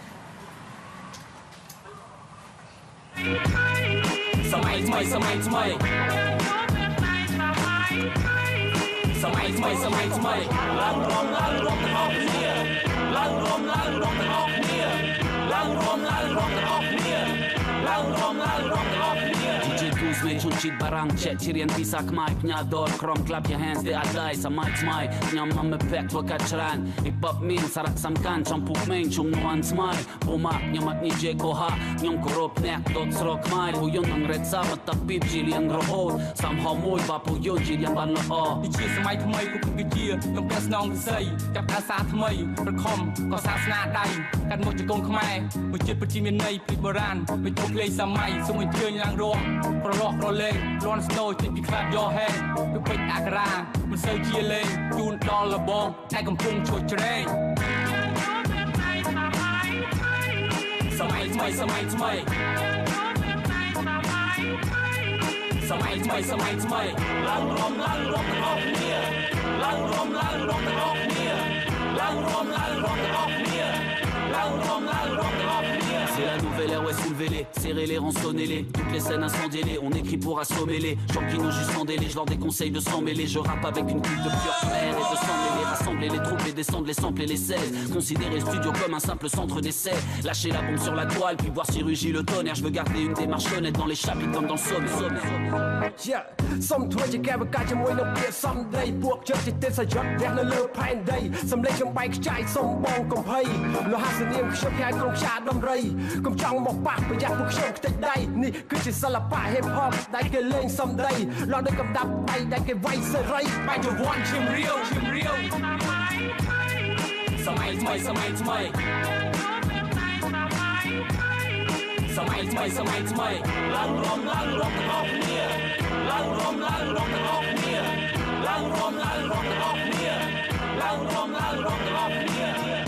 Samait Mei, Samait Mei. Samait Mei, Samait Mei. Lang rom, lang rom, lang rom, lang rom, lang rom, lang rom, lang rom, lang rom, lang rom. D J Goose me chun chit barang chet chirian pisak mai nya dor krom clap your hands de adai samai smai nyam mam me pek to kachran ik pop min sarak samkan champuk main chung nuan smai boma nyamat ni je ko ha nyom korop nek dot srok mai hu yon ang red sa tak pip jilian ro sam ha moi ba pu yon jilian ban lo D J samai thmai ku kuជាខ្ញុំព្រះស្នងវិស័យចាប់អាសាថ្មីប្រខំក៏សាសនាដៃកាត់មកជង្គង់ខ្មែរមួយជាតិប្រជាមានន័យពីបុរាណវិទូក្លេសម័យសូមអញ្ជើញឡើងរងប្រឡោះប្រលេងលន់ស្នូជិះពីក្លាប់យកហែងពីពេជ្រអក្សរាមិនសូវជាលេងជូនដល់លបងតែកំពុងឈួតជ្រែងសម័យថ្មីសម័យថ្មីសម័យថ្មីសម័យថ្មីឡើងរំឡើងរំទាំងអស់គ្នាឡើងរំឡើងរំទាំងអស់គ្នាឡើង C'est la nouvelle ère, ouais, soulevez-les, serrez-les, rançonnez-les. Toutes les scènes incendiez-les, on écrit pour assommer-les. Gens qui n'ont juste en délai, je leur déconseille de s'en mêler. Je rappe avec une culte de pure mer et de sang mêlé. Rassembler les troupes, les descendre, les samples et les seize. Considérer le studio comme un simple centre d'essai. Lâcher la bombe sur la toile, puis voir si rugit le tonnerre. Je veux garder une démarche honnête dans les chapitres comme dans le sommet. Yeah, សុំធ្វើជាកែវកាជាមួយនឹងពាក្យសំដីពួកយើងជាទេសយុទ្ធរះនៅលើផែនដីសំលេងខ្ញុំបែកខ្ចាយសុំបងកំភៃលោហាសនាមខ្ញុំហៅក្រុមខ្យាដំរីកុំចង់មកប៉ះប្រយ័ត្នពួកខ្ញុំខ្ទេចដៃនេះគឺជាសិល្បៈ hip hop ដែលគេលេងសំដីឡងដោយកំដាប់ដៃដែលគេវាយសេរីបែកជាវ៉ាន់ឈឹមរៀវឈឹមរៀវសម័យថ្មីសម័យថ្មីសម័យថ្មីសម័យថ្មីឡើងរំឡើងរំទាំងអស់គ្នាឡើងរំឡើងរំទាំងអស់គ្នាឡើងរំឡើងរំទាំងអស់គ្នាឡើងរំឡើងរំទាំងអស់គ្នា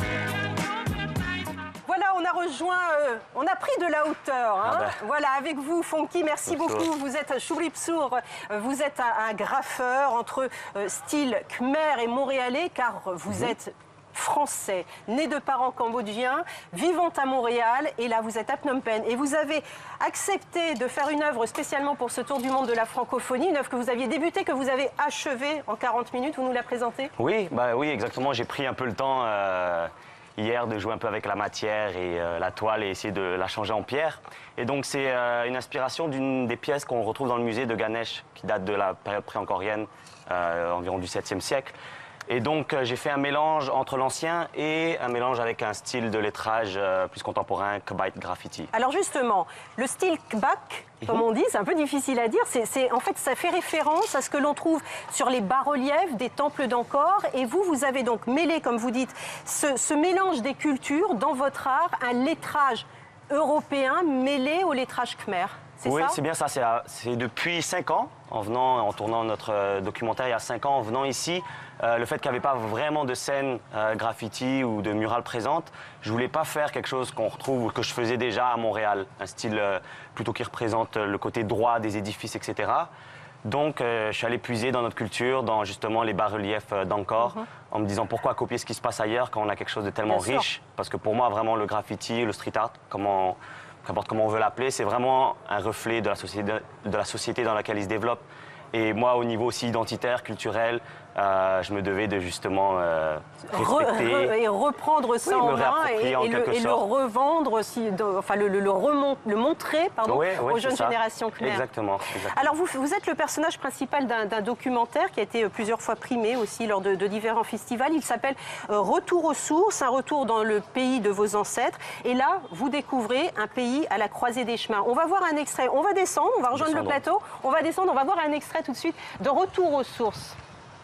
Voilà, on a rejoint, euh, on a pris de la hauteur. Hein. Ah ben. Voilà, avec vous, Fonky, merci Bonjour. beaucoup. Vous êtes Choubri Psour, vous êtes un, un graffeur entre euh, style khmer et montréalais, car vous mmh. êtes français, né de parents cambodgiens, vivant à Montréal, et là vous êtes à Phnom Penh. Et vous avez accepté de faire une œuvre spécialement pour ce tour du monde de la francophonie, une œuvre que vous aviez débutée, que vous avez achevée en quarante minutes. Vous nous la présentez? Oui, bah oui, exactement. J'ai pris un peu le temps euh, hier de jouer un peu avec la matière et euh, la toile et essayer de la changer en pierre. Et donc c'est euh, une inspiration d'une des pièces qu'on retrouve dans le musée de Ganesh, qui date de la période pré-angkorienne, euh, environ du septième siècle. Et donc euh, j'ai fait un mélange entre l'ancien et un mélange avec un style de lettrage euh, plus contemporain, Kbite graffiti. Alors justement, le style Kbak, comme on dit, c'est un peu difficile à dire. C'est, en fait, ça fait référence à ce que l'on trouve sur les bas-reliefs des temples d'Angkor. Et vous, vous avez donc mêlé, comme vous dites, ce, ce mélange des cultures dans votre art, un lettrage européen mêlé au lettrage khmer. Oui, c'est bien ça. C'est depuis cinq ans, en venant, en tournant notre documentaire il y a cinq ans, en venant ici, euh, le fait qu'il n'y avait pas vraiment de scène euh, graffiti ou de mural présente, je voulais pas faire quelque chose qu'on retrouve ou que je faisais déjà à Montréal, un style euh, plutôt qui représente le côté droit des édifices, et cetera. Donc, euh, je suis allé puiser dans notre culture, dans justement les bas-reliefs d'Angkor, mm-hmm. en me disant pourquoi copier ce qui se passe ailleurs quand on a quelque chose de tellement bien riche. Sûr. Parce que pour moi, vraiment, le graffiti, le street art, comment... Qu'importe comment on veut l'appeler, c'est vraiment un reflet de la, société, de la société dans laquelle il se développe. Et moi, au niveau aussi identitaire, culturel, euh, je me devais de justement euh, respecter... Re, re, et reprendre ça oui, en main et, en et, le, et le revendre aussi, de, enfin le, le, le, remont, le montrer pardon, oui, oui, aux jeunes ça. générations khmer. Exactement, exactement. Alors vous, vous êtes le personnage principal d'un documentaire qui a été plusieurs fois primé aussi lors de, de différents festivals. Il s'appelle euh, Retour aux sources, un retour dans le pays de vos ancêtres. Et là, vous découvrez un pays à la croisée des chemins. On va voir un extrait, on va descendre, on va rejoindre Descendons. le plateau, on va descendre, on va voir un extrait tout de suite de Retour aux sources.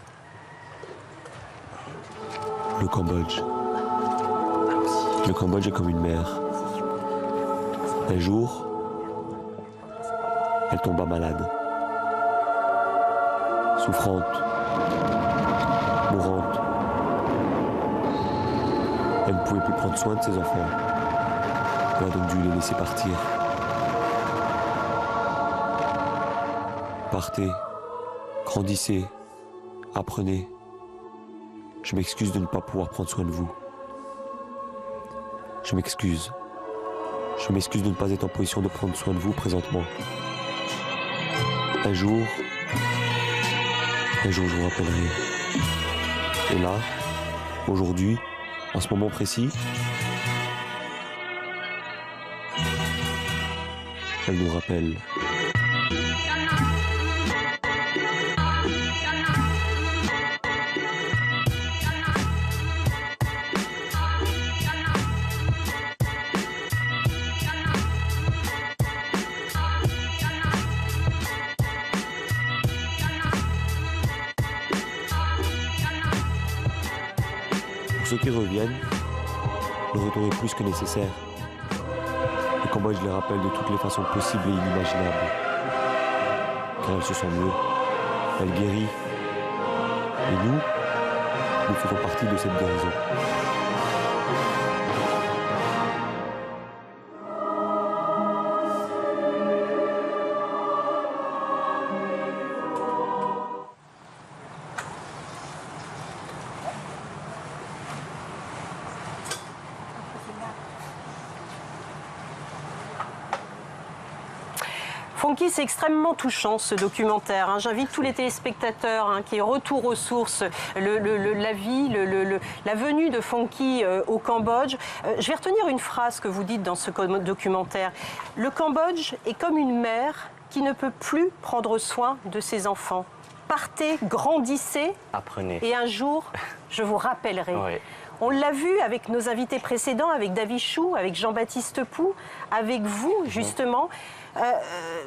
Le Cambodge. Le Cambodge est comme une mère. Un jour, elle tomba malade. Souffrante. Mourante. Elle ne pouvait plus prendre soin de ses enfants. Elle a donc dû les laisser partir. Partez. Grandissez. Apprenez. Je m'excuse de ne pas pouvoir prendre soin de vous. Je m'excuse. Je m'excuse de ne pas être en position de prendre soin de vous présentement. Un jour, un jour je vous rappellerai. Et là, aujourd'hui, en ce moment précis, elle nous rappelle. Pour ceux qui reviennent, le retour est plus que nécessaire. Le Cambodge les rappelle de toutes les façons possibles et inimaginables. Car elles se sentent mieux, elles guérissent. Et nous, nous faisons partie de cette guérison. Fonky, c'est extrêmement touchant ce documentaire. Hein. J'invite tous les téléspectateurs hein, qui est retour aux sources, le, le, le, la vie, le, le, le, la venue de Fonky euh, au Cambodge. Euh, je vais retenir une phrase que vous dites dans ce documentaire. Le Cambodge est comme une mère qui ne peut plus prendre soin de ses enfants. Partez, grandissez, apprenez. Et un jour, je vous rappellerai. Oui. On l'a vu avec nos invités précédents, avec David Chou, avec Jean-Baptiste Pou, avec vous, justement. Mmh. Euh,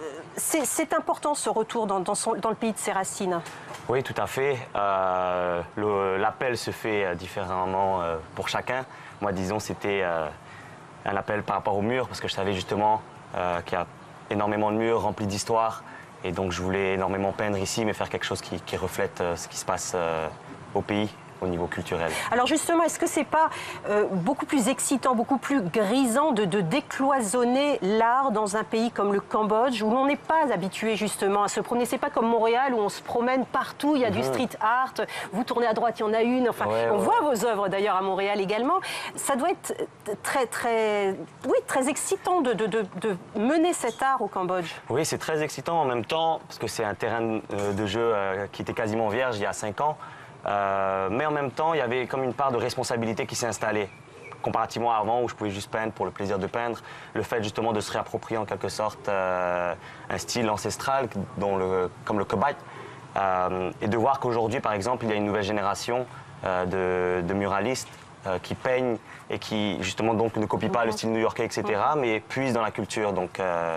c'est important, ce retour dans, dans, son, dans le pays de ses racines. Oui, tout à fait. Euh, L'appel se fait différemment euh, pour chacun. Moi, disons, c'était euh, un appel par rapport au mur, parce que je savais justement euh, qu'il y a énormément de murs remplis d'histoire. Et donc, je voulais énormément peindre ici, mais faire quelque chose qui, qui reflète euh, ce qui se passe euh, au pays, au niveau culturel. Alors justement, est-ce que c'est pas euh, beaucoup plus excitant, beaucoup plus grisant de, de décloisonner l'art dans un pays comme le Cambodge, où l'on n'est pas habitué justement à se promener? C'est pas comme Montréal, où on se promène partout, il y a mmh. du street art, vous tournez à droite, il y en a une, enfin, ouais, on ouais. voit vos œuvres d'ailleurs à Montréal également. Ça doit être très, très, oui, très excitant de, de, de, de mener cet art au Cambodge. Oui, c'est très excitant en même temps, parce que c'est un terrain de jeu euh, qui était quasiment vierge il y a cinq ans. Euh, mais en même temps, il y avait comme une part de responsabilité qui s'est installée, comparativement à avant où je pouvais juste peindre pour le plaisir de peindre. Le fait justement de se réapproprier en quelque sorte euh, un style ancestral dont le, comme le Kabat, euh, et de voir qu'aujourd'hui, par exemple, il y a une nouvelle génération euh, de, de muralistes euh, qui peignent et qui justement donc ne copient pas le style new-yorkais, et cetera, mais puisent dans la culture. Donc, euh,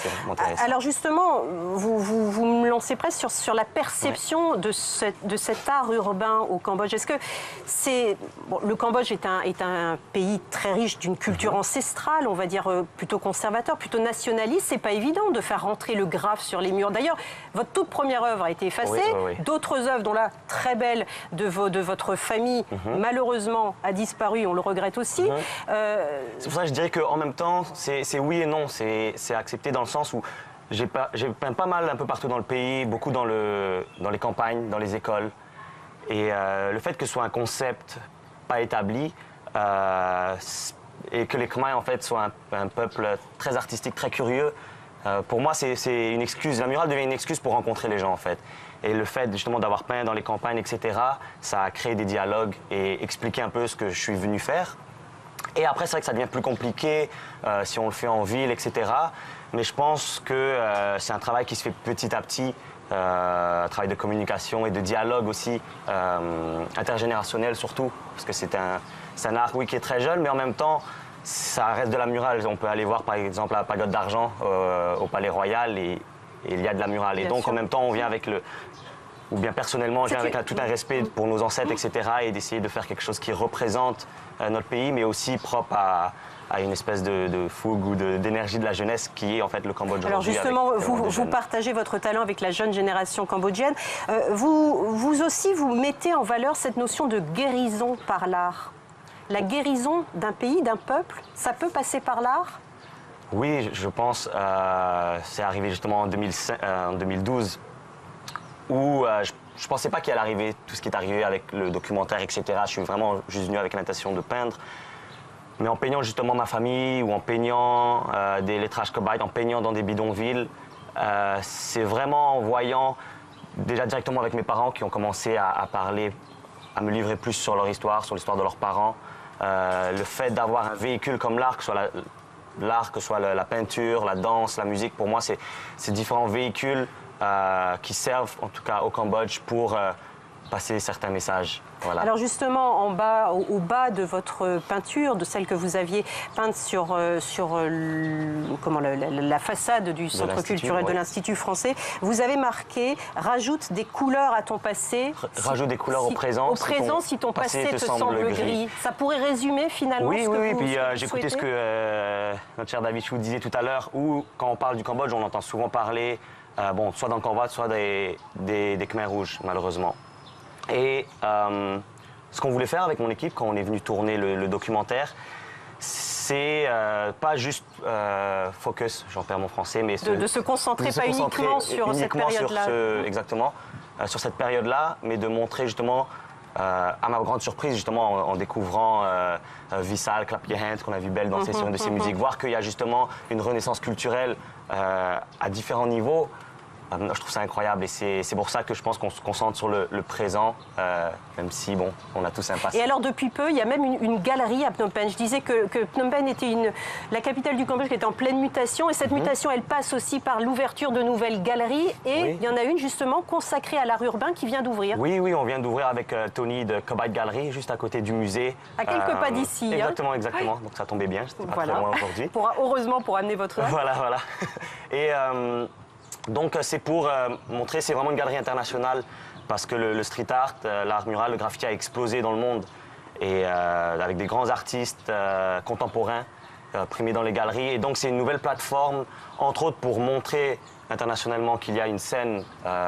alors justement, vous, vous, vous me lancez presque sur, sur la perception ouais. de, cette, de cet art urbain au Cambodge. Est-ce que c'est... Bon, le Cambodge est un, est un pays très riche d'une culture mmh. ancestrale, on va dire euh, plutôt conservateur, plutôt nationaliste. C'est pas évident de faire rentrer le graphe sur les murs. D'ailleurs, votre toute première œuvre a été effacée. Oui, oui, oui. D'autres œuvres, dont la très belle de, vos, de votre famille, mmh. malheureusement, a disparu. On le regrette aussi. Mmh. Euh... C'est pour ça que je dirais qu'en même temps, c'est oui et non. C'est accepté dans le sens où j'ai peint pas mal un peu partout dans le pays, beaucoup dans, le, dans les campagnes, dans les écoles. Et euh, le fait que ce soit un concept pas établi euh, et que les Khmer en fait soient un, un peuple très artistique, très curieux, euh, pour moi c'est une excuse. La murale devient une excuse pour rencontrer les gens en fait. Et le fait justement d'avoir peint dans les campagnes, et cetera, ça a créé des dialogues et expliqué un peu ce que je suis venu faire. Et après, c'est vrai que ça devient plus compliqué euh, si on le fait en ville, et cetera. Mais je pense que euh, c'est un travail qui se fait petit à petit, euh, un travail de communication et de dialogue aussi, euh, intergénérationnel surtout, parce que c'est un, un art, oui, qui est très jeune, mais en même temps, ça reste de la murale. On peut aller voir, par exemple, la Pagode d'Argent euh, au Palais Royal, et, et il y a de la murale. Bien et donc, sûr. En même temps, on vient avec le... ou bien personnellement, je viens avec un, tout un respect pour nos ancêtres, et cetera, et d'essayer de faire quelque chose qui représente euh, notre pays, mais aussi propre à, à une espèce de, de fougue ou d'énergie de, de la jeunesse qui est en fait le Cambodge. Alors justement, avec, vous, vous partagez votre talent avec la jeune génération cambodgienne. Euh, vous, vous aussi, vous mettez en valeur cette notion de guérison par l'art. La guérison d'un pays, d'un peuple, ça peut passer par l'art? Oui, je pense. Euh, c'est arrivé justement en, deux mille cinq, euh, en deux mille douze. Où euh, je ne pensais pas qu'il allait arriver tout ce qui est arrivé avec le documentaire, et cetera. Je suis vraiment juste venu avec l'intention de peindre. Mais en peignant justement ma famille ou en peignant euh, des lettrages Kabat, en peignant dans des bidonvilles, euh, c'est vraiment en voyant, déjà directement avec mes parents qui ont commencé à, à parler, à me livrer plus sur leur histoire, sur l'histoire de leurs parents. Euh, le fait d'avoir un véhicule comme l'art, que ce soit l'art, que ce soit la, la peinture, la danse, la musique, pour moi, c'est différents véhicules Euh, qui servent en tout cas au Cambodge pour euh, passer certains messages. Voilà. Alors justement, en bas, au, au bas de votre peinture, de celle que vous aviez peinte sur, euh, sur euh, comment, la, la, la façade du Centre culturel de l'Institut français, vous avez marqué « Rajoute des couleurs à ton passé ». Rajoute des couleurs si, au présent. Au présent, si ton, si ton passé, passé te, te semble, semble gris. gris. Ça pourrait résumer finalement oui, ce oui, que oui, vous Oui, oui, euh, puis j'écoutais ce que euh, notre cher David Chou disait tout à l'heure, où quand on parle du Cambodge, on entend souvent parler Euh, bon, soit dans le Cambodge, soit des, des, des Khmers rouges, malheureusement. Et euh, ce qu'on voulait faire avec mon équipe quand on est venu tourner le, le documentaire, c'est euh, pas juste euh, focus, j'en perds mon français, mais... De, de se concentrer, pas uniquement sur uniquement cette période-là. Ce, exactement, euh, sur cette période-là, mais de montrer justement euh, à ma grande surprise, justement, en, en découvrant euh, euh, Vissal, Clap Your Hands, qu'on a vu Belle danser sur une de ses musiques, voir qu'il y a justement une renaissance culturelle euh, à différents niveaux. Euh, je trouve ça incroyable et c'est pour ça que je pense qu'on se concentre sur le, le présent, euh, même si, bon, on a tous un passé. Et alors, depuis peu, il y a même une, une galerie à Phnom Penh. Je disais que, que Phnom Penh était une, la capitale du Cambodge qui était en pleine mutation et cette mm-hmm. mutation, elle passe aussi par l'ouverture de nouvelles galeries et oui. il y en a une justement consacrée à l'art urbain qui vient d'ouvrir. Oui, oui, on vient d'ouvrir avec euh, Tony de Cobite Gallery, juste à côté du musée. À quelques euh, pas d'ici. Exactement, hein. exactement. Donc ça tombait bien, c'était pas voilà. très loin aujourd'hui. Heureusement pour amener votre œuvre. Voilà, voilà. Et... Euh, Donc c'est pour euh, montrer, c'est vraiment une galerie internationale parce que le, le street art, euh, l'art mural, le graffiti a explosé dans le monde et euh, avec des grands artistes euh, contemporains euh, primés dans les galeries. Et donc c'est une nouvelle plateforme, entre autres pour montrer internationalement qu'il y a une scène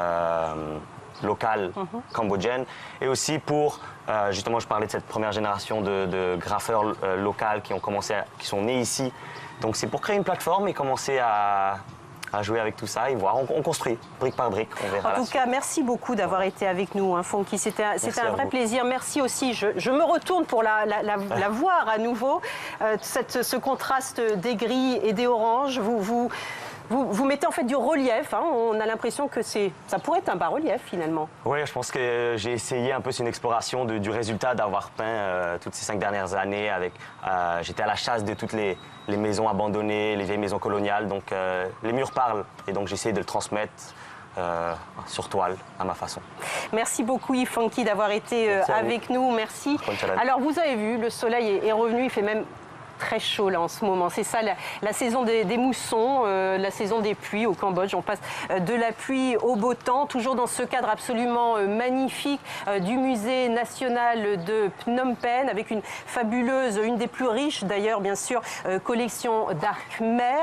euh, locale mm-hmm. cambodgienne et aussi pour, euh, justement je parlais de cette première génération de, de graffeurs euh, locaux qui ont commencé, à, qui sont nés ici. Donc c'est pour créer une plateforme et commencer à... à jouer avec tout ça et voir. On, on construit, brique par brique, on verra. En tout cas, merci beaucoup d'avoir été avec nous, hein, Fonky. C'était un, un vrai vous. plaisir. Merci aussi. Je, je me retourne pour la, la, la, la voir à nouveau. Euh, cette, ce contraste des gris et des oranges. Vous, vous, vous, vous mettez en fait du relief. Hein. On a l'impression que ça pourrait être un bas-relief finalement. Oui, je pense que j'ai essayé un peu, c'est une exploration de, du résultat d'avoir peint euh, toutes ces cinq dernières années. Avec, euh, j'étais à la chasse de toutes les les maisons abandonnées, les vieilles maisons coloniales. Donc euh, les murs parlent et donc j'essaie de le transmettre euh, sur toile à ma façon. Merci beaucoup Yves Fonky d'avoir été euh, avec vous. nous. Merci. Alors vous avez vu, le soleil est, est revenu, il fait même très chaud là en ce moment. C'est ça la, la saison des, des moussons, euh, la saison des pluies au Cambodge. On passe euh, de la pluie au beau temps, toujours dans ce cadre absolument euh, magnifique euh, du musée national de Phnom Penh, avec une fabuleuse, une des plus riches d'ailleurs bien sûr, euh, collection d'art khmer.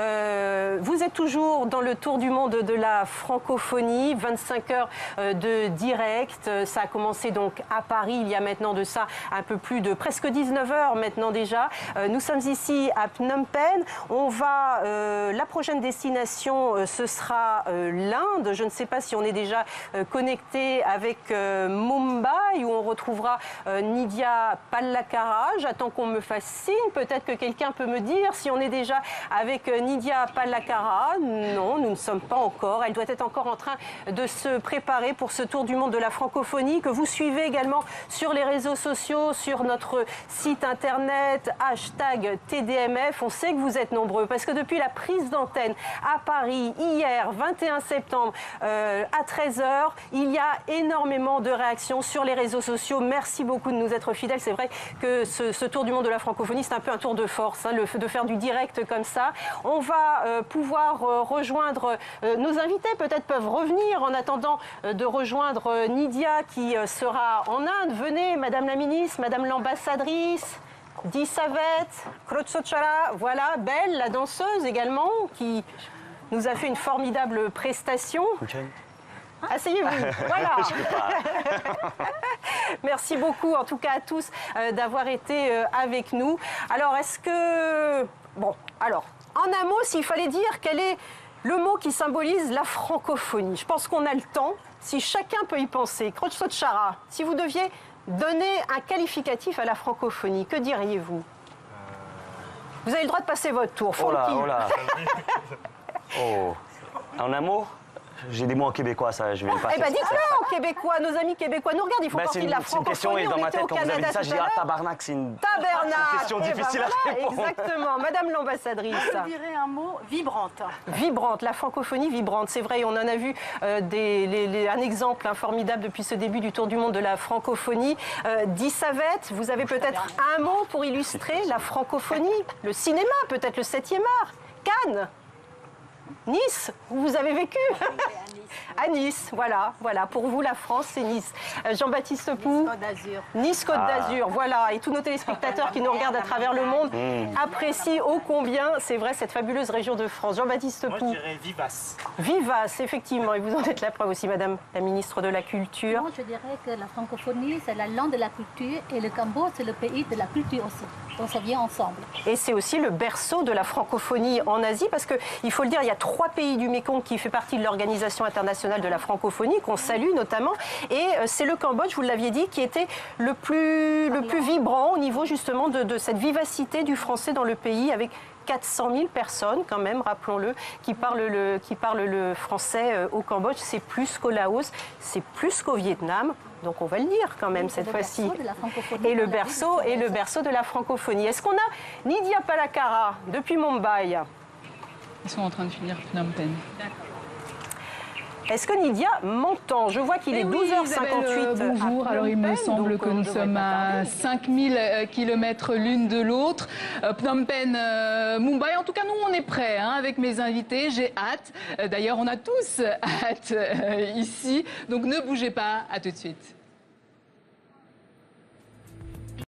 Euh, vous êtes toujours dans le tour du monde de la francophonie, vingt-cinq heures euh, de direct. Ça a commencé donc à Paris il y a maintenant de ça un peu plus de presque dix-neuf heures maintenant déjà. Euh, Nous sommes ici à Phnom Penh. On va, euh, la prochaine destination, euh, ce sera euh, l'Inde. Je ne sais pas si on est déjà euh, connecté avec euh, Mumbai, où on retrouvera euh, Nydia Pallakara. J'attends qu'on me fasse signe. Peut-être que quelqu'un peut me dire si on est déjà avec euh, Nydia Pallakara. Non, nous ne sommes pas encore. Elle doit être encore en train de se préparer pour ce tour du monde de la francophonie que vous suivez également sur les réseaux sociaux, sur notre site internet, hashtag T D M F. On sait que vous êtes nombreux parce que depuis la prise d'antenne à Paris hier vingt et un septembre euh, à treize heures, il y a énormément de réactions sur les réseaux sociaux. Merci beaucoup de nous être fidèles. C'est vrai que ce, ce tour du monde de la francophonie, c'est un peu un tour de force, hein, le fait de faire du direct comme ça. On va euh, pouvoir euh, rejoindre euh, nos invités, peut-être peuvent revenir en attendant euh, de rejoindre euh, Nydia qui euh, sera en Inde. Venez, Madame la ministre, Madame l'ambassadrice. Disavet, Krotsochara, voilà, Belle, la danseuse également, qui nous a fait une formidable prestation. Okay. Asseyez-vous, voilà. Merci beaucoup, en tout cas à tous, euh, d'avoir été euh, avec nous. Alors, est-ce que... Bon, alors, en un mot, s'il fallait dire quel est le mot qui symbolise la francophonie, je pense qu'on a le temps, si chacun peut y penser. Krotsochara, si vous deviez... donner un qualificatif à la francophonie, que diriez-vous? euh... Vous avez le droit de passer votre tour. Oh là, oh là. Oh. En un mot, j'ai des mots en québécois, ça, je vais le passer. Eh bien, dites-le en québécois, nos amis québécois nous regardent, ils font ben, partie de la francophonie. C'est une question, et dans ma tête, quand vous avez dit ça, j'ai dit, ah, tabarnak, c'est une... Tabarnak. question difficile ben, voilà, à répondre. Exactement. Madame l'ambassadrice. Je dirais un mot, vibrante. Vibrante, la francophonie vibrante, c'est vrai, on en a vu euh, des, les, les, un exemple hein, formidable depuis ce début du tour du monde de la francophonie. Euh, Disavet, vous avez peut-être un mot pour illustrer la francophonie, le cinéma, peut-être le septième art, Cannes, Nice, où vous avez vécu. À Nice, voilà, voilà. Pour vous, la France, c'est Nice. Euh, Jean-Baptiste Pou. Nice Côte d'Azur. Nice Côte d'Azur, ah. voilà. Et tous nos téléspectateurs qui nous regardent à travers le monde mmh. apprécient ô combien, c'est vrai, cette fabuleuse région de France. Jean-Baptiste Pou. Moi, je dirais vivace. Vivace, effectivement. Et vous en êtes la preuve aussi, Madame la ministre de la Culture. Moi, je dirais que la francophonie, c'est la langue de la culture et le Cambodge, c'est le pays de la culture aussi. Donc ça vient ensemble. Et c'est aussi le berceau de la francophonie en Asie, parce qu'il faut le dire, il y a trois pays du Mékong qui font partie de l'organisation l'Organisation internationale de la francophonie, qu'on salue notamment. Et euh, c'est le Cambodge, vous l'aviez dit, qui était le plus, le plus vibrant au niveau justement de, de cette vivacité du français dans le pays, avec quatre cent mille personnes quand même, rappelons-le, qui parlent le, qui parlent le français euh, au Cambodge. C'est plus qu'au Laos, c'est plus qu'au Vietnam. Donc on va le dire quand même, oui, cette fois-ci. Et le berceau, et le berceau de la francophonie. Est-ce qu'on a Nydia Palakara depuis Mumbai? Ils sont en train de finir Phnom Penh. Est-ce que Nydia m'entend? Je vois qu'il est oui, douze heures cinquante-huit. Euh, bonjour, alors il me semble que nous sommes à cinq mille kilomètres l'une de l'autre. Euh, Phnom Penh, euh, Mumbai, en tout cas nous on est prêts hein, avec mes invités, j'ai hâte. Euh, D'ailleurs on a tous hâte euh, ici, donc ne bougez pas, à tout de suite.